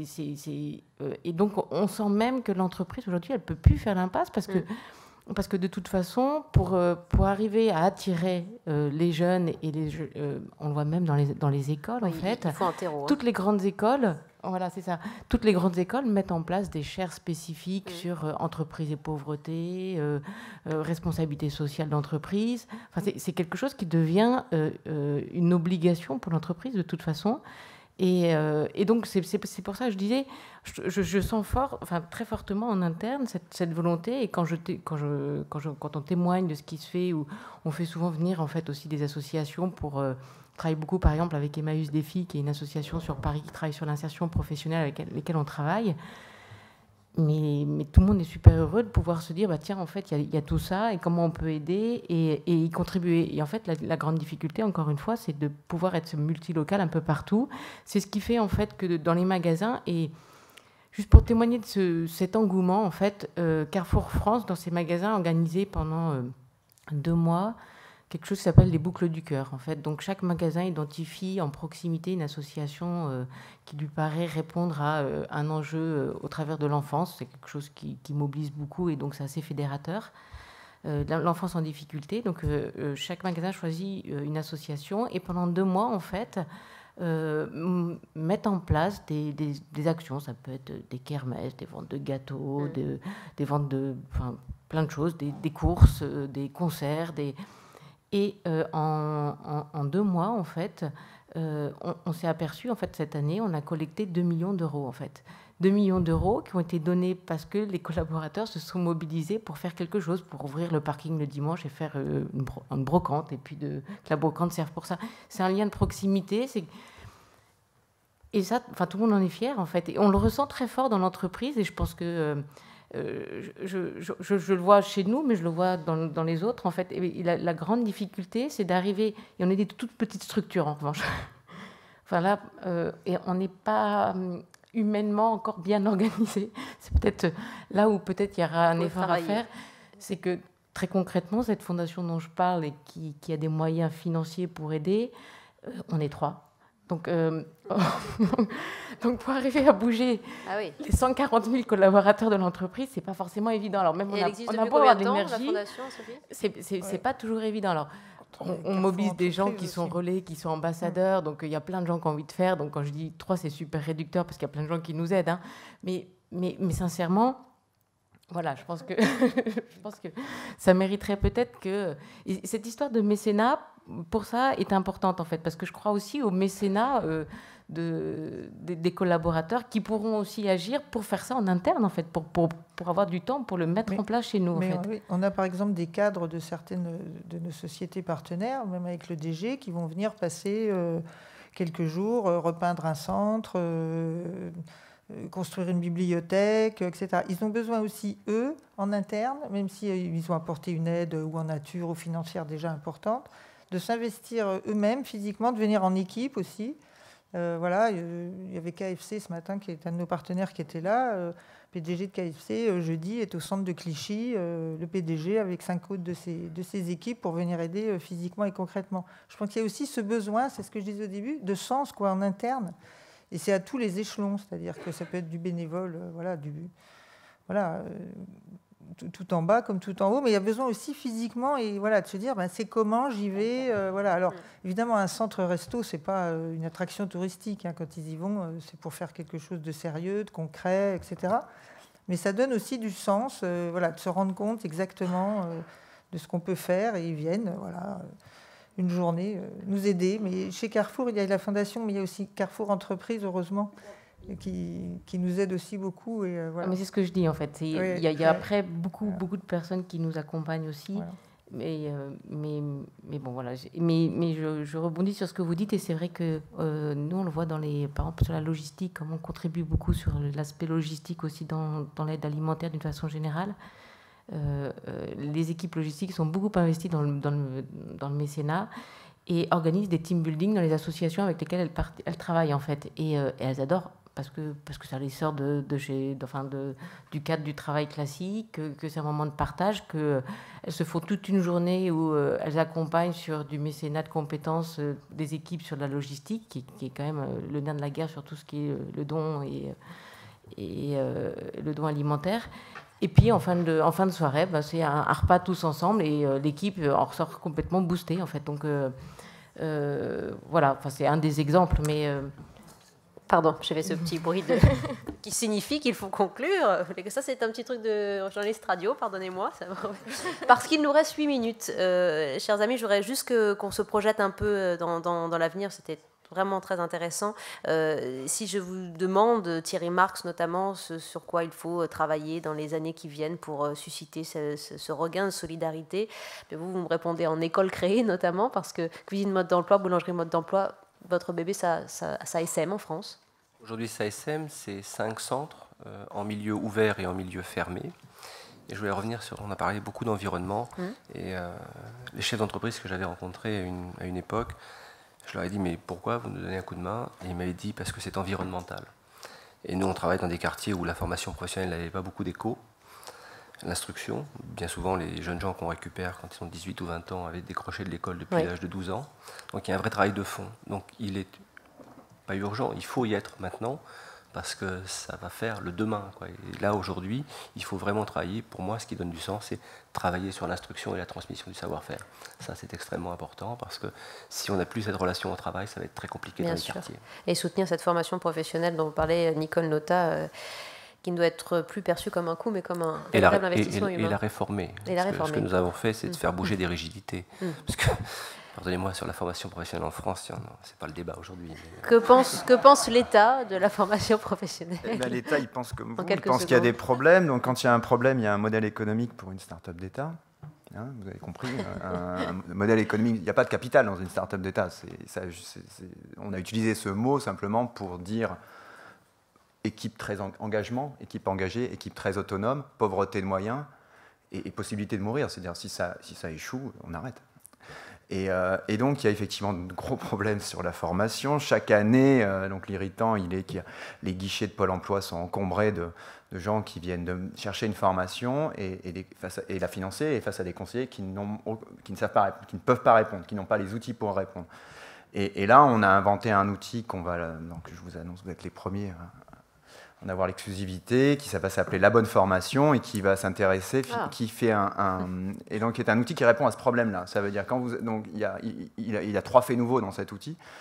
Et donc, on sent même que l'entreprise, aujourd'hui, elle ne peut plus faire l'impasse parce que de toute façon, pour arriver à attirer les jeunes, on le voit même dans les écoles, en fait. Il faut un terreau. Toutes les grandes écoles, voilà, c'est ça. Toutes les grandes écoles mettent en place des chaires spécifiques sur entreprise et pauvreté, responsabilité sociale d'entreprise. Enfin, c'est quelque chose qui devient une obligation pour l'entreprise, de toute façon. Et donc, c'est pour ça que je disais, je sens très fortement en interne cette volonté. Et quand on témoigne de ce qui se fait, où on fait souvent venir en fait aussi des associations pour travailler beaucoup, par exemple, avec Emmaüs Défi, qui est une association sur Paris qui travaille sur l'insertion professionnelle avec lesquelles on travaille. Mais tout le monde est super heureux de pouvoir se dire, tiens, en fait, il y a tout ça, et comment on peut aider et y contribuer. Et en fait, la grande difficulté, encore une fois, c'est de pouvoir être multilocal un peu partout. C'est ce qui fait, en fait, que dans les magasins, et juste pour témoigner de cet engouement, en fait, Carrefour France, dans ses magasins, a organisé pendant 2 mois quelque chose qui s'appelle les boucles du cœur, en fait. Donc, chaque magasin identifie en proximité une association qui lui paraît répondre à un enjeu au travers de l'enfance. C'est quelque chose qui mobilise beaucoup, et donc c'est assez fédérateur. L'enfance en difficulté. Donc, chaque magasin choisit une association, et pendant 2 mois, en fait, mettent en place des actions. Ça peut être des kermesses, des ventes de gâteaux, des ventes de plein de choses, des courses, des concerts, Et en 2 mois, en fait, on s'est aperçu, en fait, cette année, on a collecté 2 millions d'euros, en fait. 2 millions d'euros qui ont été donnés parce que les collaborateurs se sont mobilisés pour faire quelque chose, pour ouvrir le parking le dimanche et faire une brocante, et puis que la brocante serve pour ça. C'est un lien de proximité. Et ça, tout le monde en est fier, en fait. Et on le ressent très fort dans l'entreprise, et je pense que... je le vois chez nous, mais je le vois dans les autres, en fait. Et la grande difficulté, c'est d'arriver... Et on est des toutes petites structures, en revanche. Et on n'est pas humainement encore bien organisé. C'est peut-être là où peut-être il y aura un effort à faire. C'est que, très concrètement, cette fondation dont je parle, et qui a des moyens financiers pour aider, on est 3. Donc, pour arriver à bouger les 140 000 collaborateurs de l'entreprise, c'est pas forcément évident. Alors même on a beau avoir de l'énergie, c'est pas toujours évident. Alors on mobilise des gens qui sont relais, qui sont ambassadeurs. Donc il y a plein de gens qui ont envie de faire. Donc quand je dis 3, c'est super réducteur parce qu'il y a plein de gens qui nous aident. Hein. Mais sincèrement, voilà, je pense que ça mériterait peut-être que... Et cette histoire de mécénat, pour ça est importante, en fait, parce que je crois aussi au mécénat des collaborateurs qui pourront aussi agir pour faire ça en interne, en fait, pour avoir du temps pour le mettre en place chez nous. Oui, on a par exemple des cadres de certaines de nos sociétés partenaires, même avec le DG, qui vont venir passer quelques jours, repeindre un centre, construire une bibliothèque, etc. Ils ont besoin aussi, eux, en interne, même s'ils ont apporté une aide ou en nature ou financière déjà importante, de s'investir eux-mêmes physiquement, de venir en équipe aussi. Voilà, il y avait KFC ce matin, qui est un de nos partenaires qui était là. PDG de KFC, jeudi, est au centre de Clichy, le PDG avec 5 autres de ses équipes pour venir aider physiquement et concrètement. Je pense qu'il y a aussi ce besoin, c'est ce que je disais au début, de sens en interne. Et c'est à tous les échelons, c'est-à-dire que ça peut être du bénévole, tout en bas comme tout en haut, mais il y a besoin aussi physiquement et de se dire c'est comment j'y vais. Alors évidemment, un centre resto, c'est pas une attraction touristique. Quand ils y vont, c'est pour faire quelque chose de sérieux, de concret, etc. Mais ça donne aussi du sens, de se rendre compte exactement de ce qu'on peut faire, et ils viennent, une journée nous aider. Mais chez Carrefour, il y a la fondation, mais il y a aussi Carrefour Entreprise, heureusement, qui nous aide aussi beaucoup. Et, Mais c'est ce que je dis, en fait. Il y a après beaucoup de personnes qui nous accompagnent aussi. Voilà. Mais bon, voilà. Mais je rebondis sur ce que vous dites, et c'est vrai que nous, on le voit par exemple, sur la logistique, comme on contribue beaucoup sur l'aspect logistique aussi dans l'aide alimentaire d'une façon générale. Les équipes logistiques sont beaucoup investies dans le mécénat et organisent des team building dans les associations avec lesquelles elles travaillent, en fait. Et elles adorent, parce que ça les sort du cadre du travail classique, que c'est un moment de partage, qu'elles se font toute une journée où elles accompagnent sur du mécénat de compétences des équipes sur la logistique, qui est quand même le nerf de la guerre sur tout ce qui est le don et le don alimentaire. Et puis en fin de soirée, c'est un repas tous ensemble, et l'équipe en ressort complètement boostée, en fait. Donc voilà, c'est un des exemples, mais... Pardon, j'ai fait ce petit bruit qui signifie qu'il faut conclure. Ça, c'est un petit truc de journaliste radio, pardonnez-moi. Parce qu'il nous reste 8 minutes. Chers amis, je voudrais juste qu'on se projette un peu dans l'avenir. C'était vraiment très intéressant. Si je vous demande, Thierry Marx notamment, sur quoi il faut travailler dans les années qui viennent pour susciter ce regain de solidarité, vous me répondez en école créée notamment, parce que cuisine mode d'emploi, boulangerie mode d'emploi, votre bébé, ça SM en France. Aujourd'hui, ça SM, c'est 5 centres en milieu ouvert et en milieu fermé. Et je voulais revenir sur, on a parlé beaucoup d'environnement, et les chefs d'entreprise que j'avais rencontrés à une époque, je leur ai dit, mais pourquoi vous nous donnez un coup de main? Et ils m'avaient dit, parce que c'est environnemental. Et nous, on travaille dans des quartiers où la formation professionnelle n'avait pas beaucoup d'écho. L'instruction, bien souvent, les jeunes gens qu'on récupère quand ils ont 18 ou 20 ans avaient décroché de l'école depuis l'âge de 12 ans. Donc il y a un vrai travail de fond. Donc il n'est pas urgent, il faut y être maintenant, parce que ça va faire le demain, quoi. Et là, aujourd'hui, il faut vraiment travailler. Pour moi, ce qui donne du sens, c'est travailler sur l'instruction et la transmission du savoir-faire. Ça, c'est extrêmement important, parce que si on n'a plus cette relation au travail, ça va être très compliqué dans les quartiers. Et soutenir cette formation professionnelle dont vous parlez, Nicole Nota, qui ne doit être plus perçue comme un coût, mais comme un véritable investissement humain. Et la réformer. Ce que nous avons fait, c'est de faire bouger des rigidités. Parce que, pardonnez-moi, sur la formation professionnelle en France, ce n'est pas le débat aujourd'hui. Que pense l'État de la formation professionnelle? L'État, il pense comme vous. Il pense qu'il y a des problèmes. Donc, quand il y a un problème, il y a un modèle économique pour une start-up d'État. Vous avez compris, un modèle économique. Il n'y a pas de capital dans une start-up d'État. On a utilisé ce mot simplement pour dire équipe très engagement, équipe engagée, équipe très autonome, pauvreté de moyens et possibilité de mourir. C'est-à-dire, si ça échoue, on arrête. Et donc, il y a effectivement de gros problèmes sur la formation. Chaque année, donc l'irritant, il est que les guichets de Pôle emploi sont encombrés de gens qui viennent chercher une formation et la financer, et face à des conseillers qui ne savent pas, qui ne peuvent pas répondre, qui n'ont pas les outils pour répondre. Et là, on a inventé un outil donc je vous annonce, vous êtes les premiers en avoir l'exclusivité, qui va s'appeler La Bonne Formation, et qui va s'intéresser, qui fait et donc qui est un outil qui répond à ce problème-là. Ça veut dire donc il y a 3 faits nouveaux dans cet outil.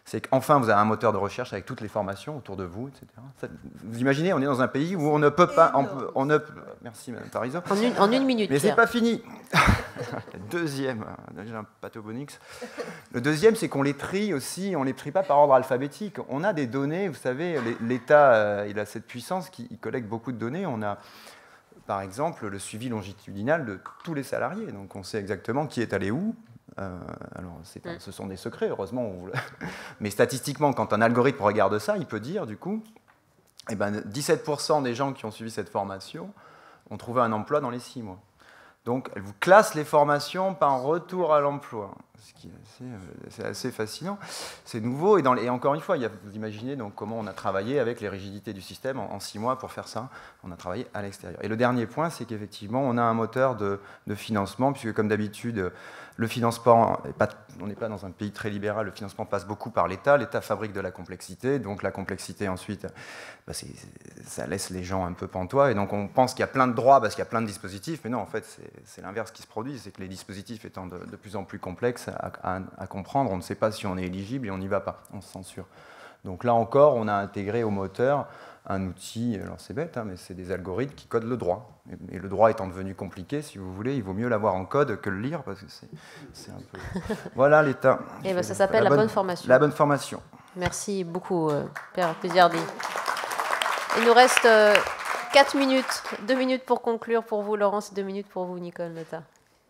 c'est qu'enfin vous avez un moteur de recherche avec toutes les formations autour de vous, etc. Vous imaginez, on est dans un pays où on ne peut pas... merci Mme Parizeau. En une minute. Mais c'est pas fini. Deuxième, j'ai un patobonix. Le deuxième, c'est qu'on les trie aussi, on ne les trie pas par ordre alphabétique. On a des données, vous savez, l'État, il a cette puissance qu'il collecte beaucoup de données. On a, par exemple, le suivi longitudinal de tous les salariés. Donc on sait exactement qui est allé où. Alors, ce sont des secrets, heureusement. Mais statistiquement, quand un algorithme regarde ça, il peut dire, du coup, 17% des gens qui ont suivi cette formation ont trouvé un emploi dans les 6 mois. Donc, elle vous classe les formations par retour à l'emploi, ce qui est assez fascinant. C'est nouveau, et encore une fois, vous imaginez donc comment on a travaillé avec les rigidités du système en 6 mois pour faire ça. On a travaillé à l'extérieur. Et le dernier point, c'est qu'effectivement, on a un moteur de financement, puisque comme d'habitude, le financement, on n'est pas dans un pays très libéral, le financement passe beaucoup par l'État. L'État fabrique de la complexité, donc la complexité ensuite, ça laisse les gens un peu pantois. Et donc on pense qu'il y a plein de droits parce qu'il y a plein de dispositifs, mais non, en fait, c'est l'inverse qui se produit, c'est que les dispositifs étant de plus en plus complexes à comprendre, on ne sait pas si on est éligible et on n'y va pas, on se censure. Donc là encore, on a intégré au moteur un outil, alors c'est bête, mais c'est des algorithmes qui codent le droit. Et le droit étant devenu compliqué, si vous voulez, il vaut mieux l'avoir en code que le lire, parce que c'est un peu... Voilà l'état. Et ça s'appelle la bonne formation. La bonne formation. Merci beaucoup, Pierre Péziardi. Il nous reste 4 minutes, 2 minutes pour conclure pour vous, Laurence, et 2 minutes pour vous, Nicole Notat.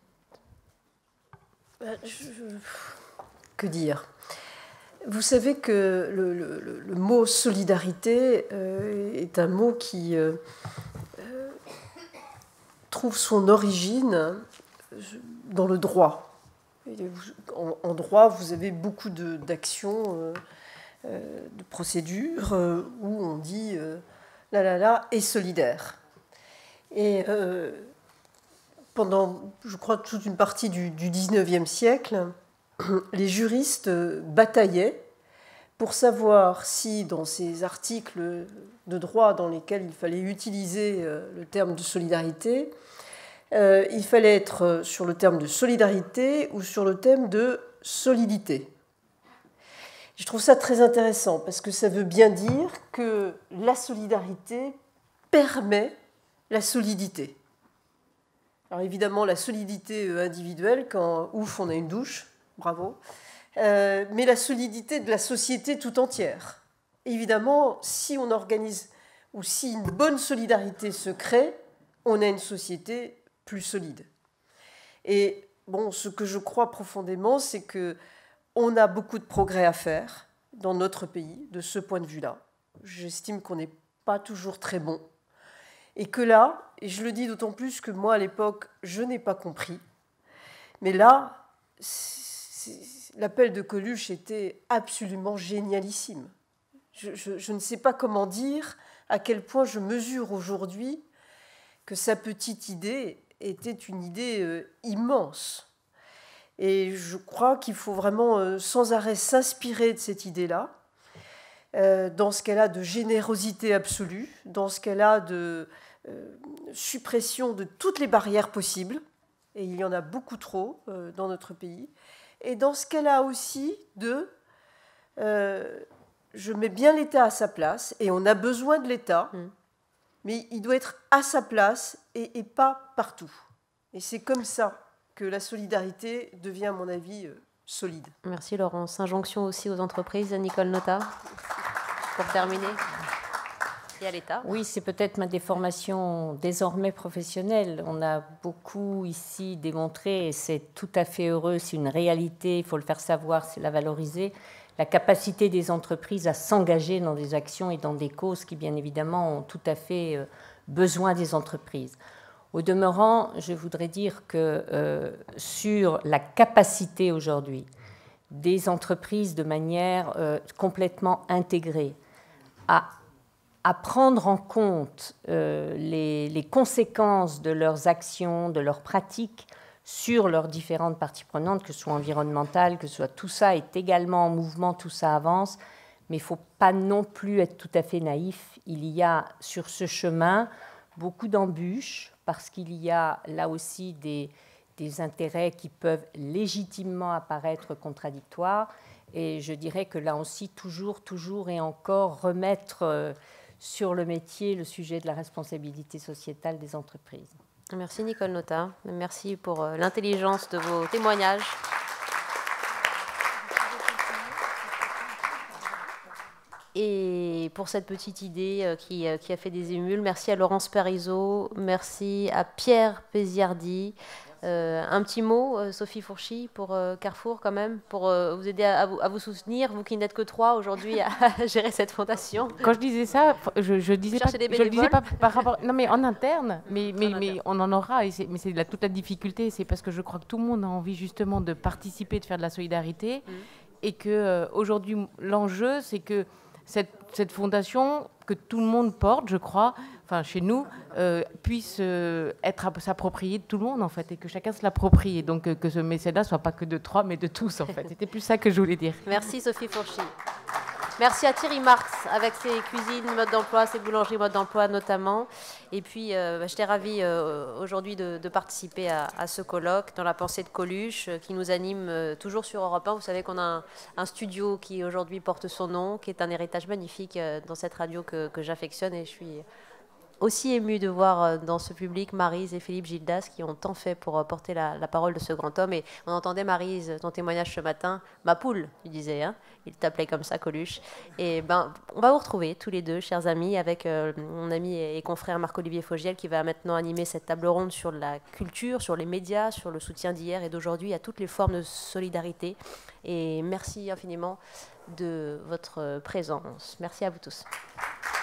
Que dire ? Vous savez que le mot solidarité est un mot qui trouve son origine dans le droit. En droit, vous avez beaucoup d'actions, de procédures où on dit est solidaire. Et pendant, je crois, toute une partie du XIXe siècle, les juristes bataillaient pour savoir si, dans ces articles de droit dans lesquels il fallait utiliser le terme de solidarité, il fallait être sur le terme de solidarité ou sur le thème de solidité. Je trouve ça très intéressant parce que ça veut bien dire que la solidarité permet la solidité. Alors évidemment, la solidité individuelle, quand ouf, on a une douche, bravo, mais la solidité de la société tout entière. Évidemment, si on organise ou si une bonne solidarité se crée, on a une société plus solide. Et bon, ce que je crois profondément, c'est qu'on a beaucoup de progrès à faire dans notre pays, de ce point de vue-là. J'estime qu'on n'est pas toujours très bon. Et que là, et je le dis d'autant plus que moi, à l'époque, je n'ai pas compris, mais là, l'appel de Coluche était absolument génialissime. Je ne sais pas comment dire à quel point je mesure aujourd'hui que sa petite idée était une idée immense. Et je crois qu'il faut vraiment sans arrêt s'inspirer de cette idée-là, dans ce qu'elle a de générosité absolue, dans ce qu'elle a de suppression de toutes les barrières possibles, et il y en a beaucoup trop dans notre pays, et dans ce qu'elle a aussi de je mets bien l'État à sa place, et on a besoin de l'État, mais il doit être à sa place et pas partout. Et c'est comme ça que la solidarité devient, à mon avis, solide. Merci Laurence. Injonction aussi aux entreprises, Nicole Notat, pour terminer. Et à l'État. Oui, c'est peut-être ma déformation désormais professionnelle. On a beaucoup ici démontré, et c'est tout à fait heureux, c'est une réalité, il faut le faire savoir, c'est la valoriser, la capacité des entreprises à s'engager dans des actions et dans des causes qui, bien évidemment, ont tout à fait besoin des entreprises. Au demeurant, je voudrais dire que sur la capacité aujourd'hui des entreprises de manière complètement intégrée à prendre en compte les conséquences de leurs actions, de leurs pratiques sur leurs différentes parties prenantes, que ce soit environnementales, que ce soit tout ça est également en mouvement, tout ça avance, mais il ne faut pas non plus être tout à fait naïf. Il y a sur ce chemin beaucoup d'embûches, parce qu'il y a là aussi des des intérêts qui peuvent légitimement apparaître contradictoires. Et je dirais que là aussi, toujours et encore, remettre sur le métier le sujet de la responsabilité sociétale des entreprises. Merci Nicole Notat, merci pour l'intelligence de vos témoignages. Et pour cette petite idée qui a fait des émules, merci à Laurence Parisot, merci à Pierre Péziardi. Un petit mot, Sophie Fourchy, pour Carrefour quand même, pour vous aider à vous soutenir, vous qui n'êtes que 3 aujourd'hui à gérer cette fondation. Quand je disais ça, je le disais pas par rapport, non mais en interne, mais on en aura, mais c'est toute la difficulté, c'est parce que je crois que tout le monde a envie justement de participer, de faire de la solidarité, et que aujourd'hui l'enjeu c'est que cette fondation que tout le monde porte, je crois, enfin chez nous, puisse s'approprier de tout le monde en fait, et que chacun se l'approprie, et donc que ce mécénat soit pas que de 3 mais de tous en fait. C'était plus ça que je voulais dire. Merci Sophie Fourchy. Merci à Thierry Marx avec ses cuisines mode d'emploi, ses boulangeries mode d'emploi notamment. Et puis j'étais ravie aujourd'hui de participer à ce colloque dans la pensée de Coluche qui nous anime toujours sur Europe 1. Vous savez qu'on a un studio qui aujourd'hui porte son nom, qui est un héritage magnifique dans cette radio que j'affectionne, et je suis aussi émue de voir dans ce public Maryse et Philippe Gildas qui ont tant fait pour porter la parole de ce grand homme. Et on entendait Maryse, ton témoignage ce matin, ma poule, tu disais, hein, il t'appelait comme ça, Coluche. Et on va vous retrouver tous les deux, chers amis, avec mon ami et confrère Marc-Olivier Fogiel qui va maintenant animer cette table ronde sur la culture, sur les médias, sur le soutien d'hier et d'aujourd'hui à toutes les formes de solidarité. Et merci infiniment de votre présence. Merci à vous tous.